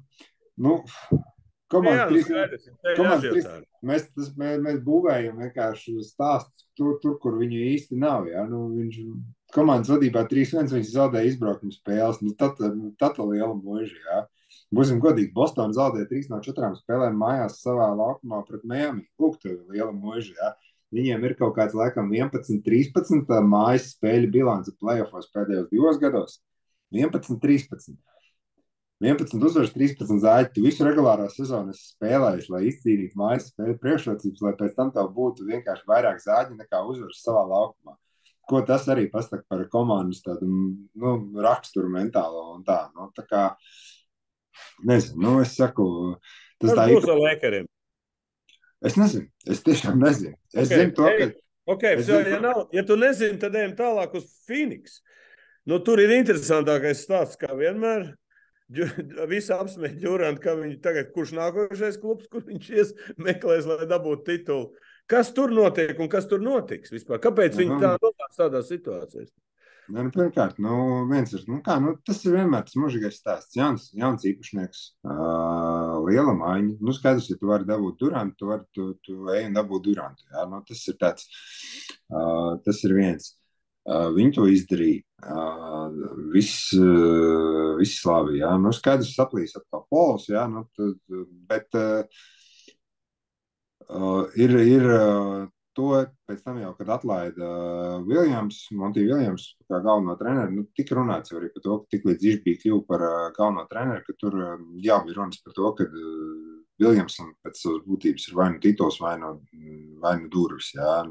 C: Mēs būvējam vienkārši stāstus tur, kur viņu īsti nav, jā? Komandas vadībā 3-1 viņš zaudēja izbraukuma spēles, tad liela muiža, jā? Būsim godīgi, Boston zaudēja 3 no 4 spēlēm mājās savā laukumā pret Miami. Tev liela muiža, jā? Viņiem ir kaut kāds laikam 11-13 mājas spēļu bilance playoffos pēdējos 2 gados. 11-13. 11 uzvaras, 13 zāģi. Tu visu regulārā sezonu esi spēlējuši, lai izcīnītu mājas spēļu priekšrocības, lai pēc tam tev būtu vienkārši vairāk zāģi nekā uzvaras savā laukumā. Ko tas arī pasaka par komandas tādu, raksturu mentālo un tā. Tā kā, nezinu, es saku...
B: Tas būs ar Lakeriem?
C: Es nezinu, es tiešām nezinu. Es zinu to, ka...
B: Ja tu nezini, tad ejam tālāk uz Phoenix. Tur ir interesantākais stāsts, kā vienmēr. Visi apsmēja Ďurantu, ka viņi tagad, kurš nākošais klubs, kur viņš meklēs, lai dabūtu titulu. Kas tur notiek un kas tur notiks vispār? Kāpēc viņi tādā situācijā?
C: Pirmkārt, viens ir, tas ir vienmēr tas mūžīgais stāsts. Jauns īpašnieks, liela maiņa. Skaidrs, ja tu vari dabūt Durantu, tu ej un dabūt Durantu. Jā? Tas ir tāds, tas ir viens. Viņi to izdarīja. Viss labi, jā. Skaidrs saplīs atkal pols, jā. Bet ir to, pēc tam jau, kad atlaida Monty Williams kā galveno treneru, tika runāts arī par to, ka tik līdz Išbija kļuva par galveno treneru, ka tur jau bija runas par to, ka Williamsam pēc savas būtības ir vai nu tituls, vai nu durvis, jā.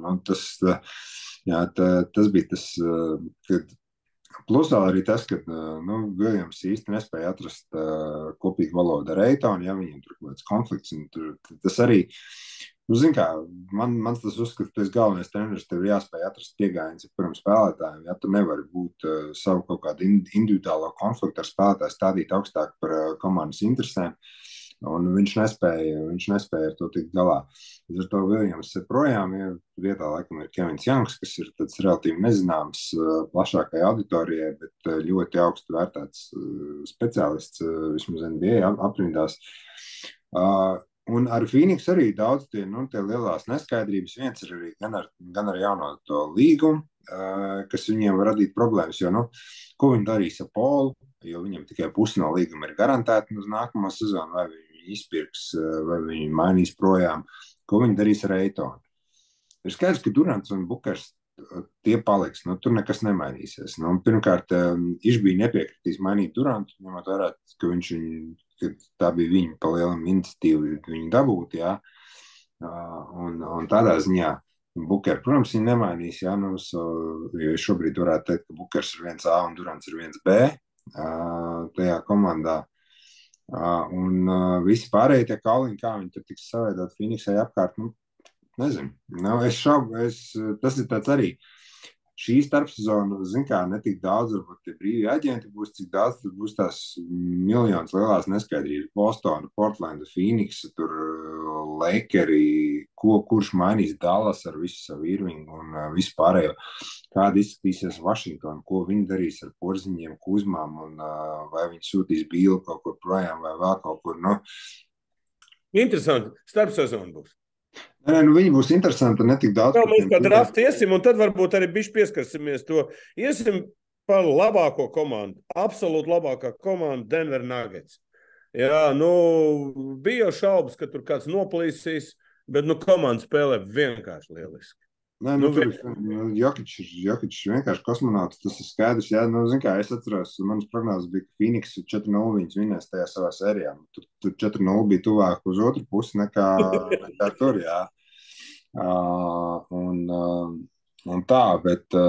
C: Tas bija tas, kad plus vēl arī tas, ka Williams īsti nespēja atrast kopīgu valodu ar Eitonu, ja viņiem tur kaut kāds konflikts, un tas arī, zin kā, mans tas uzskats, ka tu esi galvenais treneris, tev ir jāspēj atrast piegājiens ar pirms spēlētājiem, ja tu nevari būt savu kaut kādu individuālo konfliktu ar spēlētāju stādīt augstāk par komandas interesēm, Un viņš nespēja ar to tikt galā. Līdz ar to Viljams ir projām, ja vietā laikam ir Kevins Janks, kas ir tāds relatīvi nezināms plašākai auditorijai, bet ļoti augstu vērtēts speciālists, vismaz NBA aprindās. Un ar Phoenix arī daudz tie lielās neskaidrības. Viens ir arī gan ar jauno to līgumu, kas viņiem var radīt problēmas, jo, ko viņi darīs ar Polu, jo viņam tikai pusi no līguma ir garantēta uz nākamo sezonu, vai viņi izpirks, vai viņi mainīs projām, ko viņi darīs ar Eitonu. Ir skaidrs, ka Durants un Bukers tie paliks, tur nekas nemainīsies. Pirmkārt, viņš bija nepiekritīs mainīt Durantu, ņemot vērā, ka tā bija viņa palielam iniciatīva viņu dabūt, jā. Un tādā ziņā Buker, protams, viņi nemainīs, jā, jo šobrīd varētu teikt, ka Bukers ir 1A un Durants ir 1B tajā komandā. Un visi pārējie tie kauliņi, kā viņi tur tiks saveidot Phoenixai apkārt, nezinu. Tas ir tāds arī. Šī starpsezona, ne tik daudz, varbūt tie brīvi aģenti būs, cik daudz tur būs tās miljonas lielās neskaidrības. Bostona, Portlanda, Phoenix, tur Lakeri, kurš mainīs Dallas ar visu savu Irvingu un visu pārējo. Kāda izskatīsies Washington, ko viņi darīs ar Porziņiem, Kuzmām, un vai viņi sūtīs Bīlu kaut kur projām vai vēl kaut kur.
B: Interesanti, starpsezona būs.
C: Viņi būs interesanti, ne tik daudz.
B: Mēs kā drafti iesim, un tad varbūt arī bišķi pieskarsimies to. Iesim par labāko komandu, absolūti labākā komanda Denver Nuggets. Jā, bija jau šaubas, ka tur kāds noplīsīs, bet komanda spēlē vienkārši lieliski.
C: Jokić vienkārši kosmonauts, tas ir skaidrs. Jā, es atceros, manas prognozes bija, ka Phoenix 4-0 viņus vinēs tajā savā sērijā. Tur 4-0 bija tuvāk uz otru pusi nekā tur, jā. Un tā, bet,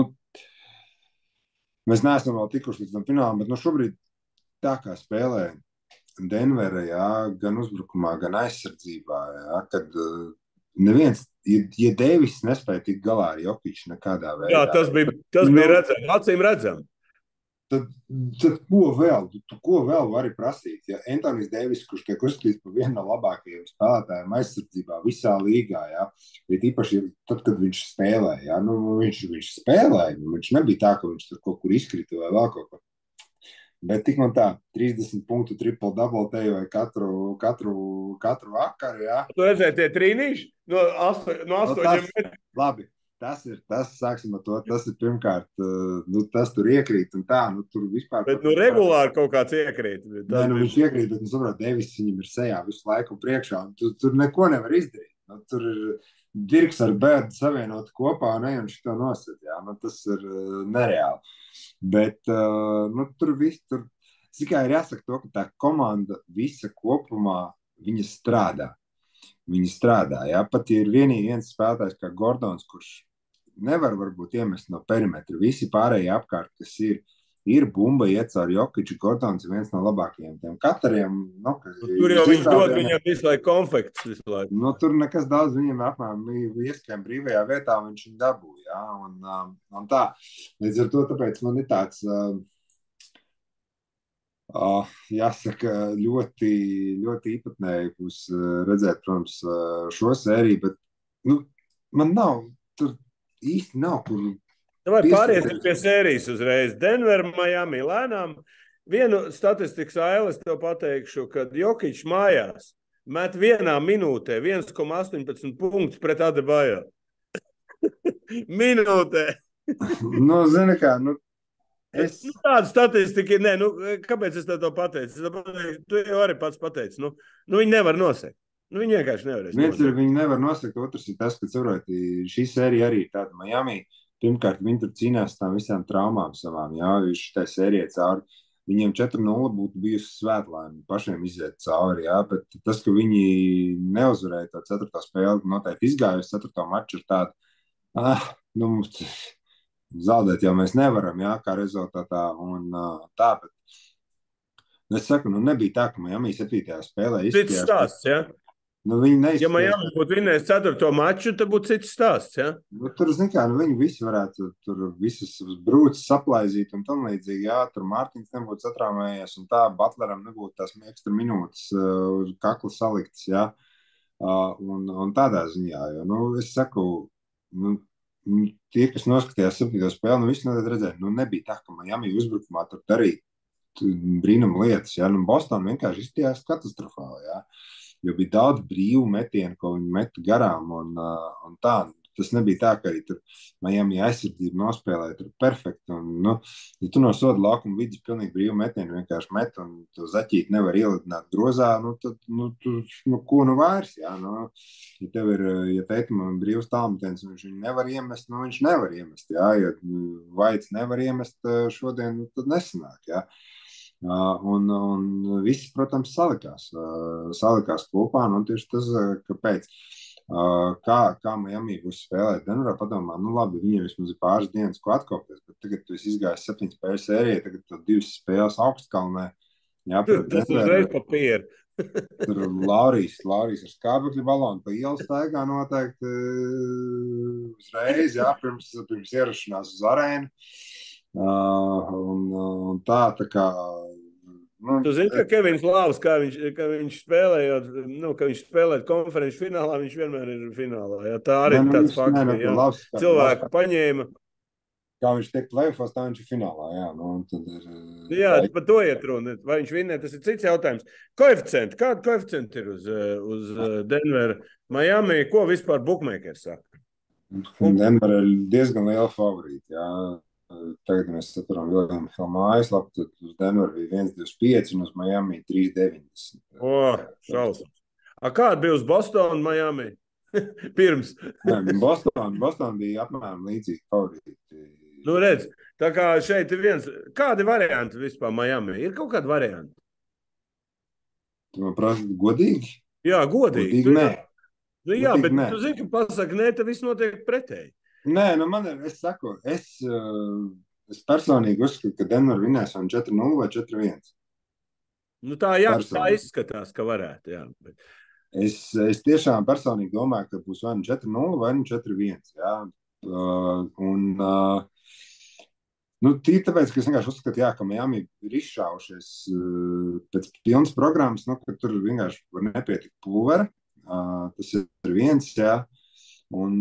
C: mēs neesam vēl tikuši līdz tam finālam, bet šobrīd tā kā spēlē Denvera, jā, gan uzbrukumā, gan aizsardzībā, jā, kad neviens, ja Deivis nespēja tikt galā ar Jokiću nekādā veidā.
B: Jā, tas bija redzami, acīm redzami.
C: Tad ko vēl vari prasīt? Ja Antonijs Deivis, kurš tiek uzskatīts par vienu no labākajiem spēlētājiem aizsardzībā visā līgā, jā, bet īpaši tad, kad viņš spēlē, jā, viņš spēlē, viņš nebija tā, ka viņš tur kaut kur izkrita vai vēl kaut kur. Bet tik man tā, 30 punktu triple-double tejoja katru vakaru, jā.
B: Tu redzēji tie trīnīši? No 8 metriem.
C: Labi, tas sāksim ar to, tas ir pirmkārt, tas tur iekrīt un tā, tur vispār.
B: Bet regulāri kaut kāds iekrīt.
C: Viņš iekrīt, bet, saprot, Deivis viņam ir sejā visu laiku priekšā, un tur neko nevar izdarīt. Tur ir Dirks ar bērdu savienot kopā un šito nosat, jā, tas ir nereāli. Bet tur tikai ir jāsaka to, ka tā komanda visa kopumā viņa strādā. Viņa strādā, jā. Pat ja ir viens spēlētājs kā Gordons, kurš nevar varbūt iemest no perimetra. Visi pārējie apkārt, kas ir bumba iet caur Jokiću, Gordons ir viens no labākajiem tiem katariem.
B: Tur jau viņš dod viņam visu laiku konfekts visu laiku.
C: Tur nekas daudz viņam apmēram ieskajam brīvajā vietā viņš viņu dabūja, jā, un tā. Līdz ar to, tāpēc man ir tāds, jāsaka, ļoti, ļoti īpatnēji būs redzēt, protams, šo sēriju, bet, man tur īsti nav, kur
B: vai pāriesim pie sērijas uzreiz. Denver, Miami, lēnām. Vienu statistikas ailes tev pateikšu, kad Jokić mājās met vienā minūtē 1,18 punktus pret Adebayo. Minūtē.
C: Zini kā,
B: Tāda statistika ir, kāpēc es to pateicu? Tu jau arī pats pateici. Viņi nevar nosekt. Viņi vienkārši nevarēs
C: nosekt. Viņi nevar nosekt, otrs ir tas, ka saproti, šī sērija arī tāda Miami. Pirmkārt, viņi tur cīnās tām visām traumām savām, jā, šitai sērijai cauri. Viņiem 4-0 būtu bijusi svētlaime, pašiem iziet cauri, jā, bet tas, ka viņi neuzvarēja to 4. spēli, noteikti izgājusi 4. maču ir tāda, zaudēt jau mēs nevaram, jā, kā rezultātā, un tā, bet es saku, nebija tā, ka Miami 7. spēlē
B: izskatījās. Cits stāsts, jā?
C: Nu, viņi
B: Ja
C: neizskatās,
B: Miami būtu vinnējis 4. maču, tad būtu cits stāsts, ja?
C: nu, tur, zin kā, nu, viņi visi varētu tur visus brūcis saplaizīt un tam līdzīgi, jā, tur Mārtiņš nebūtu satraumējies un tā Butleram nebūtu tās ekstra minūtes uz kakla saliktas, jā, un tādā ziņā, jo, nu, es saku, nu, tie, kas noskatījās 7. spēli, nu, visi noteikti redzēja, nu, nebija tā, ka Miami uzbrukumā tur darīja brīnuma lietas, jā, nu, Boston vienkārši izstījās katastrofāli, jā. Jo bija daudz brīvu metienu, ko viņi meta garām, un tā. Tas nebija tā, ka arī tur Miami aizsardzība nospēlēja tur perfekti. Un, nu, ja tu no soda laukuma vidus pilnīgi brīvu metienu vienkārši met, un tu zaķīt nevar ielidināt grozā, nu, tad, ko nu vairs, jā, nu, ja tev ir, ja Teitumam brīvs tālmetiens, viņš viņu nevar iemest, nu, viņš nevar iemest, jā, ja Vaits nevar iemest šodien, nu, tad nesanāk, jā. Un visi, protams, salikās kopā, nu tieši tas, kāpēc, kā Miami būs spēlēt Denverā, padomā, nu labi, viņiem vismaz ir pāris dienas, ko atkopties, bet tagad tu esi izgājis 7 spēļu sērijā, tagad tu 2 spēles Augstkalnē, jā, pret
B: Tas
C: Denveru.
B: uzreiz papīri.
C: Tur Laurijas ar skābekļu balonu pa ielu staigā noteikti uzreiz, jā, pirms ierašanās uz arēnu. Un tā kā nu,
B: Tu zini, ka Kevins Lavs, ka viņš spēlējot, nu, ka viņš spēlēt konferenču finālā, viņš vienmēr ir finālā. Jā, tā arī ir tāds fakts, ka jā, cilvēku paņēma.
C: Kā viņš tiek play-offos, tā viņš ir finālā, jā. Nu, tad ir,
B: jā, par to iet runa. Vai viņš vinnē, tas ir cits jautājums. Koeficienti, kāda koeficienti ir uz Denveru, Miami, ko vispār bookmakers saka?
C: Denver ir diezgan liela favorīta, jā. Tagad mēs saturam William Hill mājaslapu, tad uz Denver bija 1,25 un uz Miami 3,90.
B: Šausmas. Kāda bija uz Boston un Miami? Pirms.
C: Boston bija apmēram līdzīgi favorīti.
B: Nu, redz, tā kā šeit ir viens. Kādi varianti vispār Miami? Ir kaut kādi varianti?
C: Tu man prasa godīgi?
B: Jā, godīgi.
C: Nē.
B: Nu, jā, bet tu zini, ka pasaka, nē, tad viss notiek pretēji.
C: Nē, nu es saku, es personīgi uzskatu, ka Denver vinnēs vai 4-0 vai 4-1.
B: Nu tā, jā, personīgi. Tā izskatās, ka varētu, jā. Bet...
C: Es tiešām personīgi domāju, ka būs vai 4-0 vai 4-1, jā. Nu, tīri tāpēc, ka es vienkārši uzskatu, jā, ka Miami ir izšaušies pēc pilnas programmas, nu, ka tur vienkārši var nepietikt pulvera. Tas ir viens, jā. Un,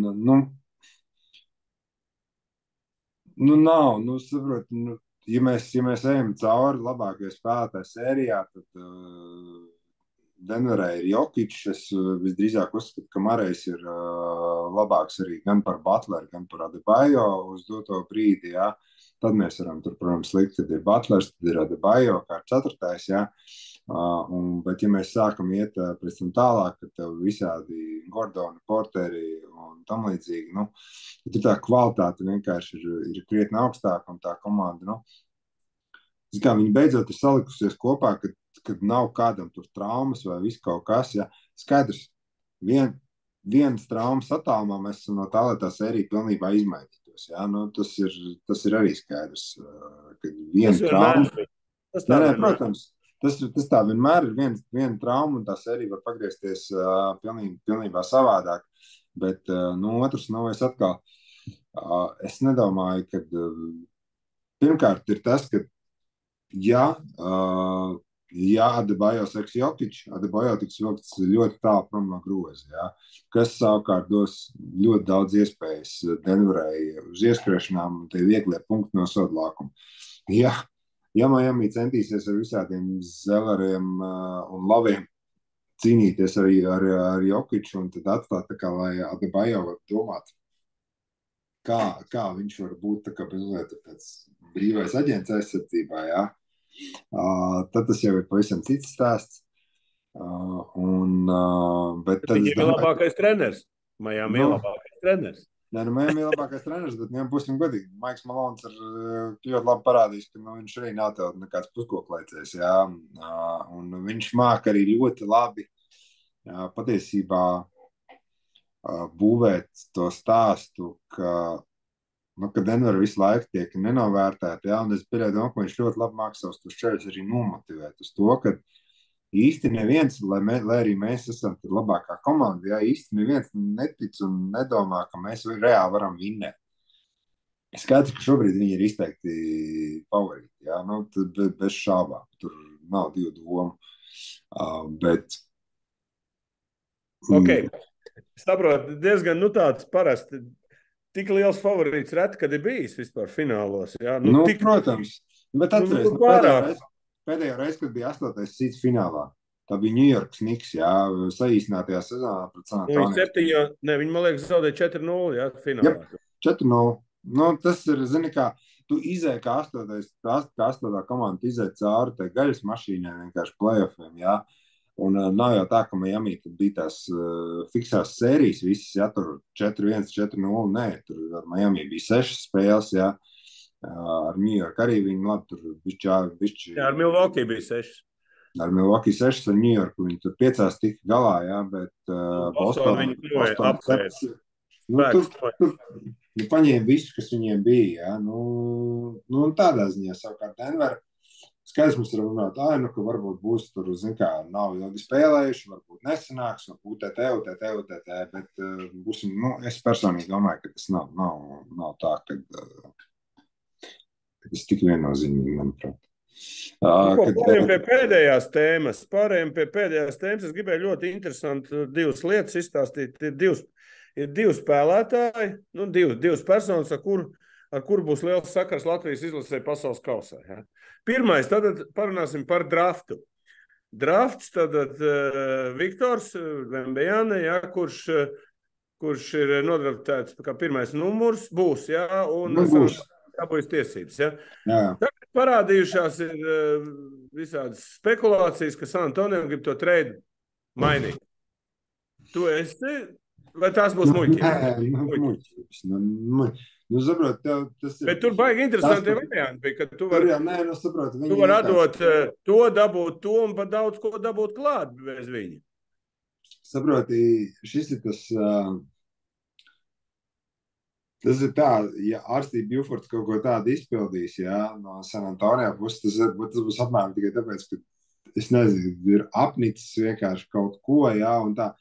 C: nu, nav, nu, saprot, nu, ja mēs ejam cauri labākajai spēlētāju sērijā, tad Denverē ir Jokić, es visdrīzāk uzskatu, ka Marejs ir labāks arī gan par Butleru, gan par Adebayo uz doto brīdi, jā. Tad mēs varam tur, protams, likt, kad ir Butlers, tad ir Adebayo kā 4. jā. Bet ja mēs sākam iet pēc tam tālāk, kad tev visādi Gordoni, Porteri un tam līdzīgi, nu, tad tā kvalitāte vienkārši ir krietni augstāka un tā komanda, nu, kā viņi beidzot ir salikusies kopā, kad nav kādam tur traumas vai viss kaut kas, ja, skaidrs, vienas traumas attālumā mēs esam no tā, lai tā sērija pilnībā izmainītos, ja, nu, tas ir arī skaidrs, kad viena trauma, nē, protams, tas tā vienmēr ir viena trauma, un tā sērija var pagriezties pilnībā savādāk. Bet no otras, es atkal, es nedomāju, ka pirmkārt ir tas, ka ja Adebayo seks Jokić, Adebayo tiks vilkts ļoti tālu prom no groza, ja, kas savukārt dos ļoti daudz iespējas Denverai uz ieskriešanām un tie vieglie punkti no sodlākuma. Ja Miami centīsies ar visādiem Zelleriem un Laviem cīnīties arī ar Jokiću un tad atstāt tā kā, lai Adebayo var domāt, kā viņš var būt tā kā bezlieta tāds brīvais aģents aizsardzībā, jā. Tad tas jau ir pavisam cits stāsts. Bet tad
B: viņam ir labākais treneris. Miami ir labākais treneris.
C: Nē, Miami ir labākais treneris, bet būsim godīgi. Maiks Malons ir ļoti labi parādījis, ka viņš arī nav tev nekāds puskoklēcējs, jā. Un viņš māk arī ļoti labi patiesībā būvēt to stāstu, ka Denver visu laiku tiek nenovērtēti, jā, un es pieļauju, ka viņš ļoti labi māk savus tos čeļus arī nomotivēt uz to, ka īsti neviens, lai arī mēs esam tur labākā komanda, jā, īsti neviens netic un nedomā, ka mēs reāli varam vinnēt. Skaidrs, ka šobrīd viņi ir izteikti favorīti, jā, nu, bez šābām, tur nav divu domu, bet...
B: Ok, saprotu, diezgan, nu tāds parasti, tik liels favorīts reti, kad ir bijis vispār finālos, jā?
C: Nu,
B: tik...
C: protams, bet atceries, pēdējo reizi, kad bija 8. cits finālā, tā bija New York Knicks, jā, saīsinātajā sezonā pret San Antonio.
B: Viņi, man liekas, zaudēja 4-0, jā, finālā.
C: Jep, 4-0. Nu, tas ir, zini kā, tu izēji kā 8. komanda izēja cauri tai gaļas mašīnai vienkārši playoffiem, jā. Un nav jau tā, ka Miami tur bija tās fiksās sērijas visas, jā, tur 4-1, 4-0, nē, tur ar Miami bija 6 spēles, jā. Ar New York arī viņi labi tur bišķi...
B: Jā, ar Milwaukee bija 6.
C: Ar Milwaukee 6, ar New York viņi tur 5 tika galā, jā, bet
B: Boston viņi apsēs.
C: Nu, paņēma visu, kas viņiem bija, jā, nu tādā ziņā savukārt Denver. Skaidrs mums ir runāt, ka varbūt būs tur, zin kā, nav ilgi spēlējuši, varbūt nesanāks, varbūt UTT, bet būsim, nu, es personīgi domāju, ka tas nav tā, ka tas tik viennozīmīgi, manuprāt.
B: Pārējiem pie pēdējās tēmas, es gribēju ļoti interesanti divas lietas izstāstīt. Ir divi spēlētāji, nu, divas personas, ar kur būs liels sakars Latvijas izlasē pasaules kausā. Ja? Pirmais, tad parunāsim par draftu. Drafts, tad Viktors Vembejāne, ja, kurš ir nodraftēts kā pirmais numurs, būs, ja, un dabūjas tiesības. Ja? Tagad parādījušās ir visādas spekulācijas, ka San Antonio grib to treidu mainīt. Tu esi... Vai tās būs muļķības?
C: Nu, saprot, tas ir...
B: Bet tur baigi interesanti varianti, ka tu vari...
C: Tu
B: vari atdot to, dabūt to un pat daudz ko dabūt klāt bez viņa.
C: Saproti, šis ir tas... Tas ir tā, ja Arstī Bjufords kaut ko tādu izpildīs, jā, no San Antonio puses, tas būs apmēram tikai tāpēc, ka, es nezinu, ir apnicis vienkārši kaut ko, jā, un tā...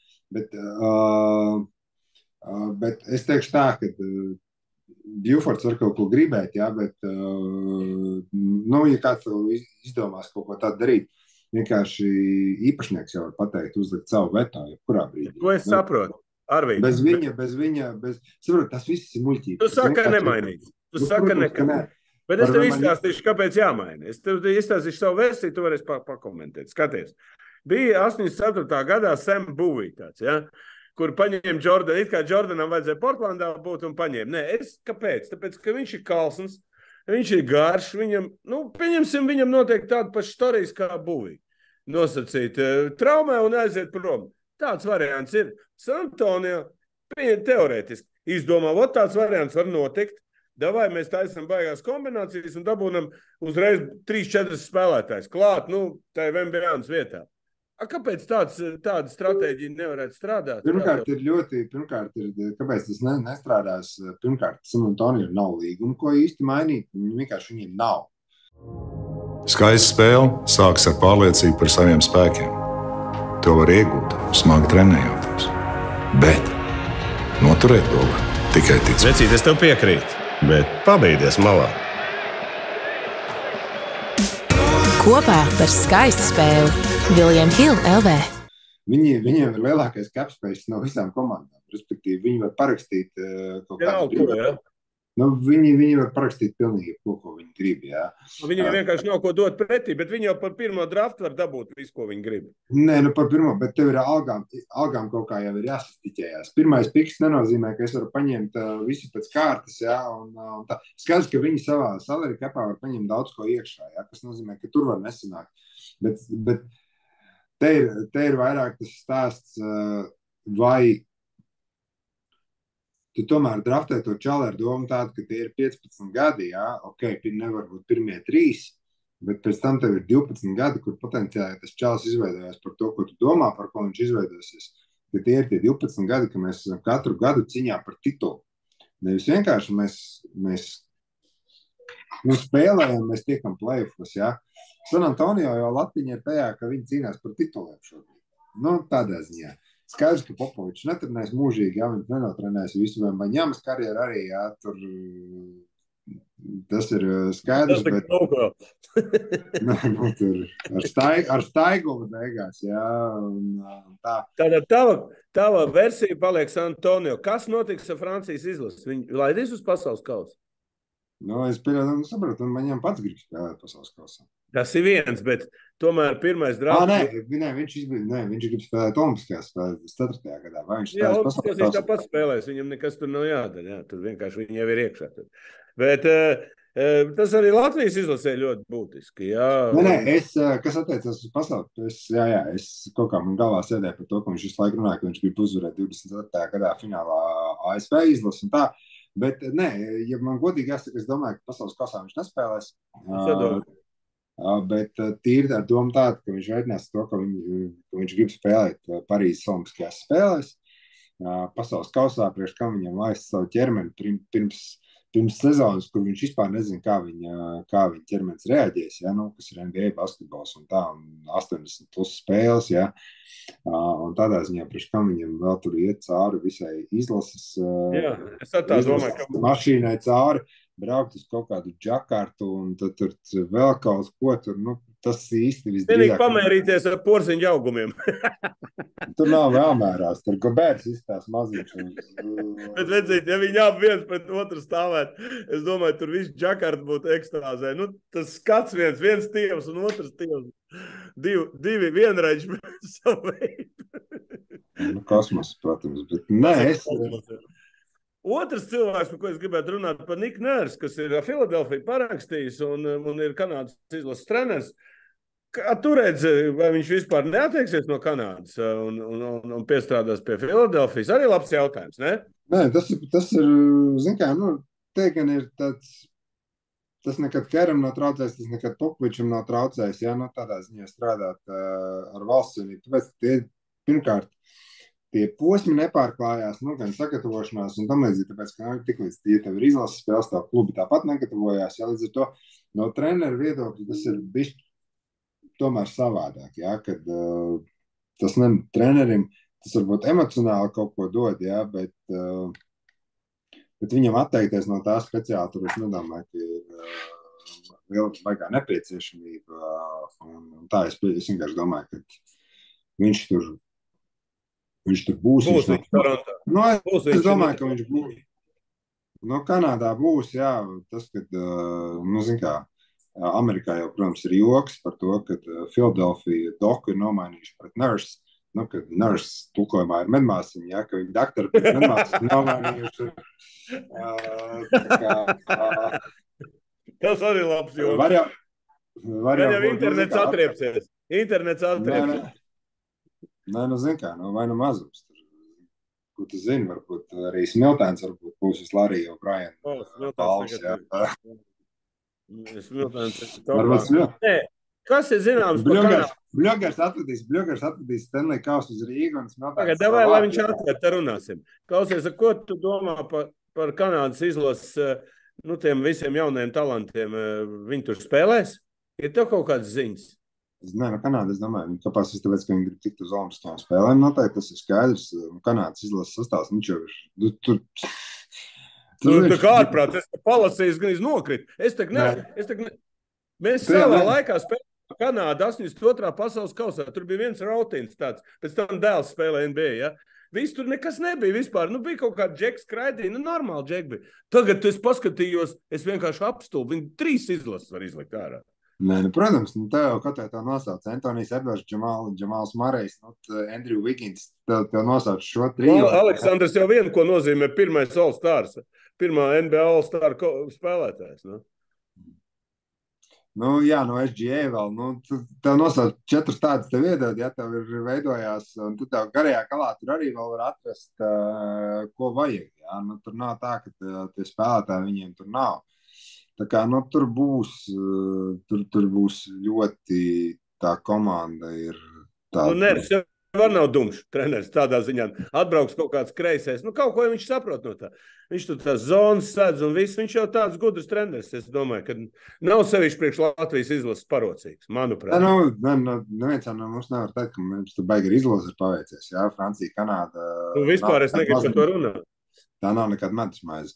C: Bet es teikšu tā, ka Bjufords var kaut ko gribēt, jā, bet, nu, ja kāds izdomās kaut ko tādu darīt, vienkārši īpašnieks jau var pateikt, uzlikt savu veto, jebkurā brīdī.
B: Ko es saprotu, Arvīd?
C: Bez viņa, saprotu, tas viss ir muļķības.
B: Tu saka nemainīt, tu saka nekā. Bet es tev izstāstīšu, kāpēc jāmaina. Es tev izstāstīšu savu versiju, tu varēsi pakomentēt. Skaties. Bija 84. gadā Sam Bowie tāds, ja, kur paņēma Jordan, it kā Jordanam vajadzēja Portlandā būt un paņēma. Nē, kāpēc? Tāpēc, ka viņš ir kalsns, viņš ir garš, viņam, nu, pieņemsim, viņam notiek tāda paša storijas kā Bowie. Nosacīt traumē un aiziet prom. Tāds variants ir. San Antonio, teorētiski, izdomā, tāds variants var notikt. Davai mēs taisam baigās kombinācijas un dabūnam uzreiz 3-4 spēlētājs klāt, nu, tai Vembejānas vietā. Kāpēc tāda stratēģija nevarētu strādāt?
C: Pirmkārt, kāpēc tas nestrādās? Pirmkārt, San Antonio nav līguma, ko īsti mainīt. Vienkārši viņiem nav.
D: Skaista spēle sākas ar pārliecību par saviem spēkiem. To var iegūt, smagi trenējoties. Bet noturēt to var tikai ticēt.
E: Vecīt, es tev piekrītu, bet pabeigties malā.
F: Kopā par skaistu spēli William Hill LV.
C: Viņiem ir lielākais cap space no visām komandām. Respektīvi, viņi var parakstīt kaut kādu. Nu, viņi var parakstīt pilnīgi ko viņi grib, jā.
B: Viņiem vienkārši nav ko dot pretī, bet viņi jau par pirmo draftu var dabūt visu, ko viņi grib.
C: Nē, nu par pirmo, bet tev ir algām kaut kā jau ir jāsastiķējās. Pirmais piks nenozīmē, ka es varu paņemt visu pēc kārtas, jā, un tā. Skaidrs, ka viņi savā salary capā var paņemt daudz ko iekšā, jā, kas nozīmē, ka tur var nesanākt. Bet te ir vairāk tas stāsts, vai tu tomēr draftē to čalu ar domu tādu, ka tie ir 15 gadi, jā, ok, nevar būt pirmie 3, bet pēc tam tev ir 12 gadi, kur potenciāli tas čalis izveidojās par to, ko tu domā, par ko viņš izveidosies. Ka tie ir tie 12 gadi, ka mēs esam katru gadu ciņā par titulu. Nevis vienkārši mēs Nu, spēlējam, mēs tiekam play-offs, jā. San Antonio jau Latviņa ir tajā, ka viņi cīnās par tituliem šobrīd. Nu, tādā ziņā. Skaidrs, ka Popovičs netrenēs mūžīgi, jā, viņš nenotrenēs visu, vai Maņamas karjeru arī, jā, tur tas ir skaidrs, bet nu, tur ar Staigulu beigās, jā, un tā.
B: Tātad tava versija paliek San Antonio. Kas notiks ar Francijas izlases? Viņi laidīs uz pasaules kausu?
C: Nu, es pieļauju, sapratu, un Maņam pats grib spēlēt pasaules kausā.
B: Tas ir viens, bet tomēr pirmais drafts...
C: Nē, viņš grib spēlēt olimpiskajās spēlēs 4. gadā. Vai viņš
B: jā,
C: spēlēs
B: olimpiskajās viņš tāpat spēlēs, viņam nekas tur nav jādara, jā, tur vienkārši viņi jau ir iekšā. Tad. Bet tas arī Latvijas izlasē ļoti būtiski, jā.
C: Nē, kas attiecas uz pasauli, es kaut kā man galvā sēdēju par to, ka viņš visu laiku runāja, ka viņš grib uzvarēt 24. gadā finālā ASV izlases un tā. Bet, nē, ja man godīgi jāsaka, es domāju, ka pasaules kausā viņš nespēlēs. Bet tīri ar domu tādu, ka viņš aicinās to, ka viņš grib spēlēt Parīzes olimpiskajās spēlēs. Pasaules kausā, priekš kam viņam laist savu ķermeni pirms sezonas, kur viņš vispār nezina, kā viņa ķermenis reaģēs, ja, nu, kas ir NBA basketbols un tā, un 80 plus spēles, ja, un tādā ziņā, priekš kam viņam vēl tur iet cauri visai izlases,
B: jā, es tā domāju, ka
C: mašīnai cauri, braukt uz kaut kādu Džakartu, un tad tur vēl kaut ko tur, nu, tas īsti visdrīzāk.
B: Vienīgi pamērīties ar porziņu augumiem.
C: Tur nav vēl mērās, tur Gobērs izstās maziņš.
B: Bet redzīt, ja viņi ap viens pret otru stāvēt, es domāju, tur viss Džakarta būtu ekstrāzē. Nu, tas skats viens tievs un otrs tievs. Divi vienreiģi savu veidu.
C: Nu, kosmos, protams, bet nē,
B: Otrs cilvēks, par ko es gribētu runāt, par Nick Nurse, kas ir Filadelfiju parakstījis un ir Kanādas izlases treneris. Kā tu redzi, vai viņš vispār neatteiksies no Kanādas un piestrādās pie Filadelfijas? Arī labs jautājums, ne?
C: Nē, tas ir, zin kā, nu, te gan ir tāds, tas nekad Keram nav traucējis, tas nekad Popovičam nav traucējis, jā, nu, tādā ziņā strādāt ar valsts vienību. Tāpēc tie, pirmkārt, tie posmi nepārklājās, nu, gan sagatavošanās un tam līdzīgi, tāpēc, ka tiklīdz tie tev ir izlases spēles, tā klubi tāpat negatavojās, ja līdz ar to no treneru viedokļa tas ir bišķi tomēr savādāk, ja, kad tas ne trenerim, tas varbūt emocionāli kaut ko dod, ja, bet viņam atteikties no tā speciāli, tur es nedomāju, ka ir baigā nepieciešamība, un tā es vienkārši domāju, ka viņš tur būs. Es domāju, ka viņš būs. No Kanādā būs, jā, tas, kad, nu, zin kā, Amerikā jau, protams, ir joks par to, kad Philadelphia doku ir nomainījuši pret Nurse, nu, kad Nurse tulkojumā ir medmāsiņa, jā, ka viņi daktaru pret medmāsiņu nomainījuši.
B: Tas arī labs joks.
C: Var jau
B: internets atriepsies.
C: Nē, nu, zin kā, vai nu mazums. Ko tu zini, varbūt arī Smiltēns varbūt būs uz Lariju O'Brien. Balvs, jā.
B: Nē, kas ir zināms par Kanādu?
C: Bļogers atvedīs Stanley Kausu uz Rīgu un Smiltēns.
B: Davai, lai viņš atved, te runāsim. Klausies, ar ko tu domā par Kanādas izlases, nu, tiem visiem jaunajiem talantiem? Viņi tur spēlēs? Ir tev kaut kāds ziņas?
C: Nē, no Kanādas, es domāju, kāpēc es tāpēc, ka viņi grib tikt uz olimpiskajām spēlēm, noteikti tas ir skaidrs. Kanādas izlases sastāvs, viņš jau ir tur.
B: Tā kā ārprāt, es palasīju, gan nokrīt. Mēs savā laikā spēlējām Kanādu 82. pasaules kausā. Tur bija viens rautins tāds, pēc tam dēls spēlē NBA, ja? Viss tur nekas nebija vispār. Nu, bija kaut kāda džeks skraidīja, nu, normāli džek bija. Tagad es paskatījos, es vienkārši apstulbu. Viņi 3 izlases var izlikt ārā.
C: Nē, nu, protams, nu, tev katrai tā nosauc Antonijs Edvards, Džamāls Marejs, Andrew Wiggins, tev nosauc šo triju.
B: Aleksandrs jau vienu, ko nozīmē pirmais All-Stars, pirmā NBA All-Star spēlētājs, nu?
C: Nu, jā, no SGA vēl, nu, tev nosauc 4 tādas tev iedod, ja tev ir veidojās, un tu tev garajā kalā tur arī vēl var atrast, ko vajag, jā, nu, tur nav tā, ka tie spēlētāji viņiem tur nav. Tā kā, nu, tur būs ļoti tā komanda ir tāda.
B: Nu, var nav dumšs treneris tādā ziņā. Atbrauks kaut kāds kreisais. Nu, kaut ko viņš saprot no tā. Viņš tur tās zonas sēdz un viss. Viņš jau tāds gudrs treneris. Es domāju, ka nav sevišķi priekš Latvijas izlases parocīgs, manuprāt.
C: Neviens no mums nevar teikt, ka mums tur baigi ir izlases paveicies. Jā, Francija, Kanāda.
B: Nu, vispār es negribu par to runāt.
C: Tā nav nekad medusmaize.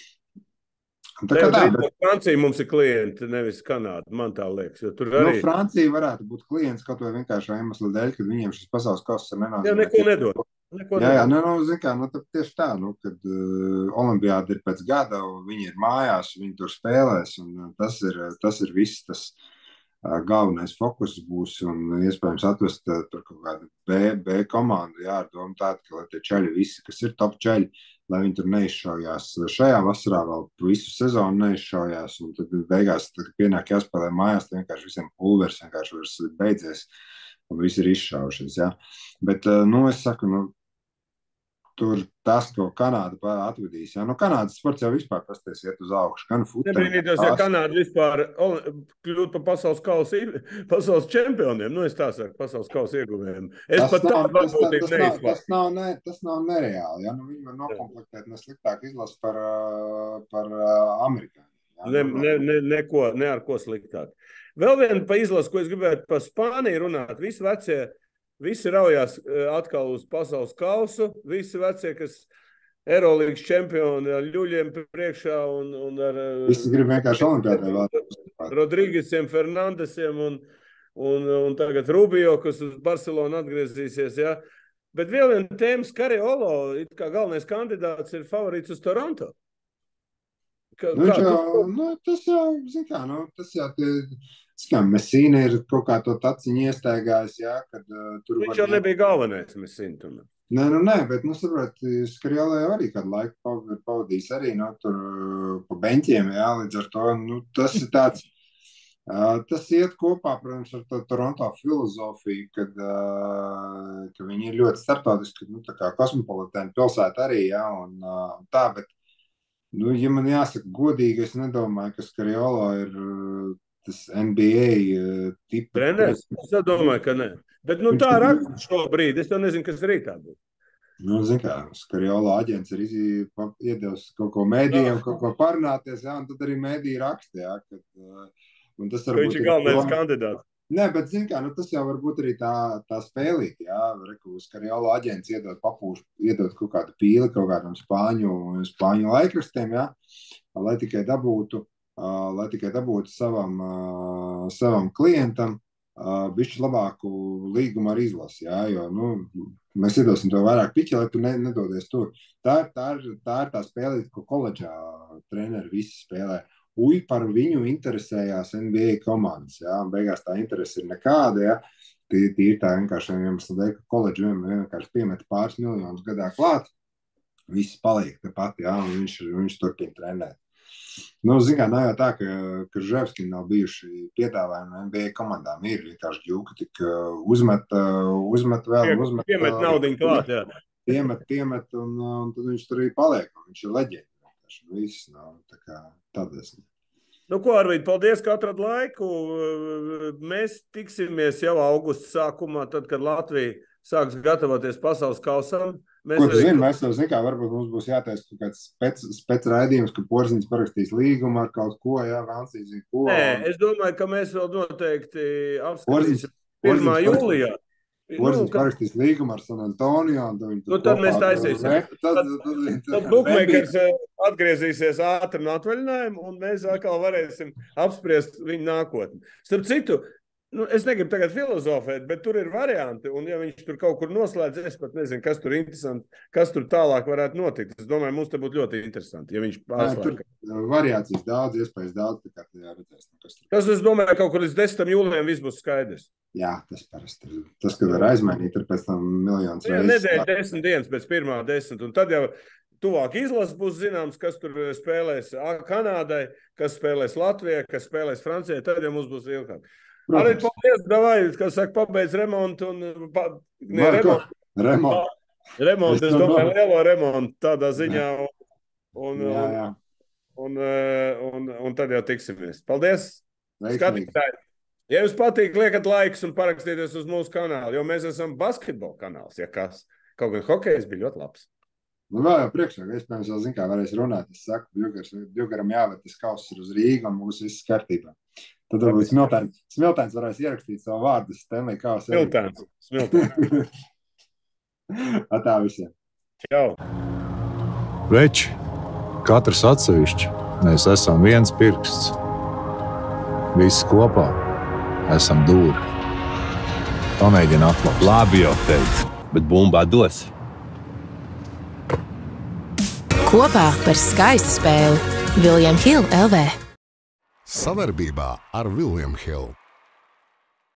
B: Francija mums ir klienti, nevis Kanāda, man tā liekas. Tur arī...
C: Francija varētu būt klients kaut vai vienkārši iemeslu dēļ, kad viņiem šis pasaules kauss ir nenozīmē.
B: Jā, neko nedod.
C: Tieši tā, kad olimpiāda ir pēc gada, un viņi ir mājās, viņi tur spēlēs, un tas ir viss, tas galvenais fokus būs, un iespējams atvest tur kaut kādu B komandu, jā, ar domu tādu, ka lai tie čaļi visi, kas ir top čaļi, lai viņi tur neizšaujās šajā vasarā vēl visu sezonu neizšaujās, un tad beigās, kad pienāk jāspēlē mājās, tad vienkārši visiem pulvers vienkārši vairs beidzies, un visi ir izšaušies, jā. Bet, es saku, tur tas, ko Kanāda atvedīs, jā. Kanādas sports jau vispār pasties iet uz augšu, gan futbolu.
B: Nebrīnītos, ja Kanāda vispār kļūt par pasaules čempioniem, es tā saku, pasaules kausa ieguvējiem.
C: Tas nav nereāli, jā. Viņi var nokomplektēt nesliktāk izlases par amerikāņiem.
B: Ne ar ko sliktāk. Vēl viena pa izlasu, ko es gribētu par Spāniju runāt, visi raujās atkal uz pasaules kausu, visi vecie, kas Eurolīgas čempioni ar ļuļiem priekšā un ar...
C: Visi grib vienkārši olimpiādē vēl.
B: Rodrīgesiem, Fernandesiem un tagad Rubio, kas uz Barcelonu atgriezīsies, jā. Bet vēl viena tēma, Skariolo, it kā galvenais kandidāts ir favorīts uz Toronto.
C: Tas jau, Messina ir kaut kā to taciņu iestaigājis, jā, kad tur...
B: Viņš jau nebija galvenais, Messina tomēr.
C: Nē, bet, saprot, Skariolo jau arī kādu laiku pavadījis arī, tur pa beņķiem, jā, līdz ar to, tas ir tāds, tas iet kopā, protams, ar to Toronto filozofiju, kad viņi ir ļoti startautiski, tā kā kosmopolitēna pilsēta arī, jā, un tā, bet, ja man jāsaka godīgi, es nedomāju, ka Skariolo ir tas NBA tipa.
B: Treneris? Es domāju, ka ne. Bet tā raksta šobrīd. Es jau nezinu, kas rītā būs.
C: Zin kā, Skariolo aģents ir iedevis kaut ko mēdījiem, kaut ko parunāties, jā, un tad arī mēdīji raksta, jā.
B: Viņš ir galvenais kandidāts.
C: Nē, bet zin kā, tas jau varbūt arī tā spēlīt, jā. Skariolo aģents iedod kaut kādu pīli, kaut kādam spāņu laikrakstiem, jā, lai tikai dabūtu savam klientam bišķi labāku līgumu ar izlasi, jā, jo, mēs iedosim to vairāk piķi, lai tu nedodies tur. Tā ir tā spēlīt, ko koledžā treneri visi spēlē. Par viņu interesējās NBA komandas, jā, un beigās tā interese ir nekāda, jā. Tīri tā vienkārši, ka koledžu vienkārši piemeta pāris miljonus gadā klāt, viss paliek tepat, jā, un viņš turpina trenēt. Zin kā, nav jau tā, ka Ževskim nav bijuši piedāvājumi NBA komandām. Ir vienkārši ģūka, tik uzmet vēl.
B: Piemet naudiņu klāt, jā.
C: Piemet, un tad viņš tur arī paliek. Viņš ir leģenda. Viss nav tā kā tādēs.
B: Ko, Arvīd, paldies, ka atrad laiku. Mēs tiksimies jau augusta sākumā, tad, kad Latvija sāks gatavoties pasaules kausam.
C: Ko tu zini, mēs jau zin kā, varbūt mums būs jātaisa kaut kāds spēc raidījums, ka Porziņš parakstīs līgumu ar kaut ko, jā, Vansīs zin ko.
B: Nē, es domāju, ka mēs vēl noteikti apskatīsim 1. jūlijā.
C: Porziņš parakstīs līgumu ar San Antonio.
B: Tad mēs taisīsim. Tad Bookmakers atgriezīsies ātri no atvaļinājumu, un mēs atkal varēsim apspriest viņu nākotni. Starp citu, es negribu tagad filozofēt, bet tur ir varianti, un ja viņš tur kaut kur noslēdz, es pat nezinu, kas tur interesanti, kas tur tālāk varētu notikt. Es domāju, mums te būtu ļoti interesanti, ja viņš pārslēg.
C: Tur variācijas daudz, iespējas daudz, tā kā tajā redzēs.
B: Tas, es domāju, kaut kur līdz 10. jūlijam viss būs skaidrs.
C: Jā, tas parasti ir. Tas, kad var aizmainīt, ir pēc tam miljonus reizes.
B: Nedēļa 10 dienas pēc 1.10, un tad jau tuvāk izlases būs zināms, kas tur spēlēs Kanādai, kas spēlēs Latvijai, kas spēlēs Francijai, tad jau mums būs ilgāk. Arī paldies, davai, kas saka, pabeidz remontu un... Remontu, es domāju, lielo remontu tādā ziņā un tad jau tiksimies. Paldies! Skatītāji! Ja jums patīk, liekat laikus un parakstieties uz mūsu kanālu, jo mēs esam basketbola kanāls, ja kas. Kaut gan hokejs bija ļoti labs.
C: Nu, vēl jau priekšā, iespējams, vēl zin, kā varēs runāt. Es saku, Bjugaram jāvērt tas kauss ir uz Rīgu un mūsu viss kārtībā. Tad varbūt Smiltēns varēs ierakstīt savu vārdu Stanley kauss.
B: Smiltēns.
C: Atā visiem.
B: Čau.
D: Veči, katrs atsevišķi, mēs esam viens pirksts. Visi kopā esam dūri. Pamēģini atklāt.
E: Labi jau teicu, bet bumbā dos.
F: Kopā par skaistu spēli William Hill LV.
A: Savarbībā ar William Hill.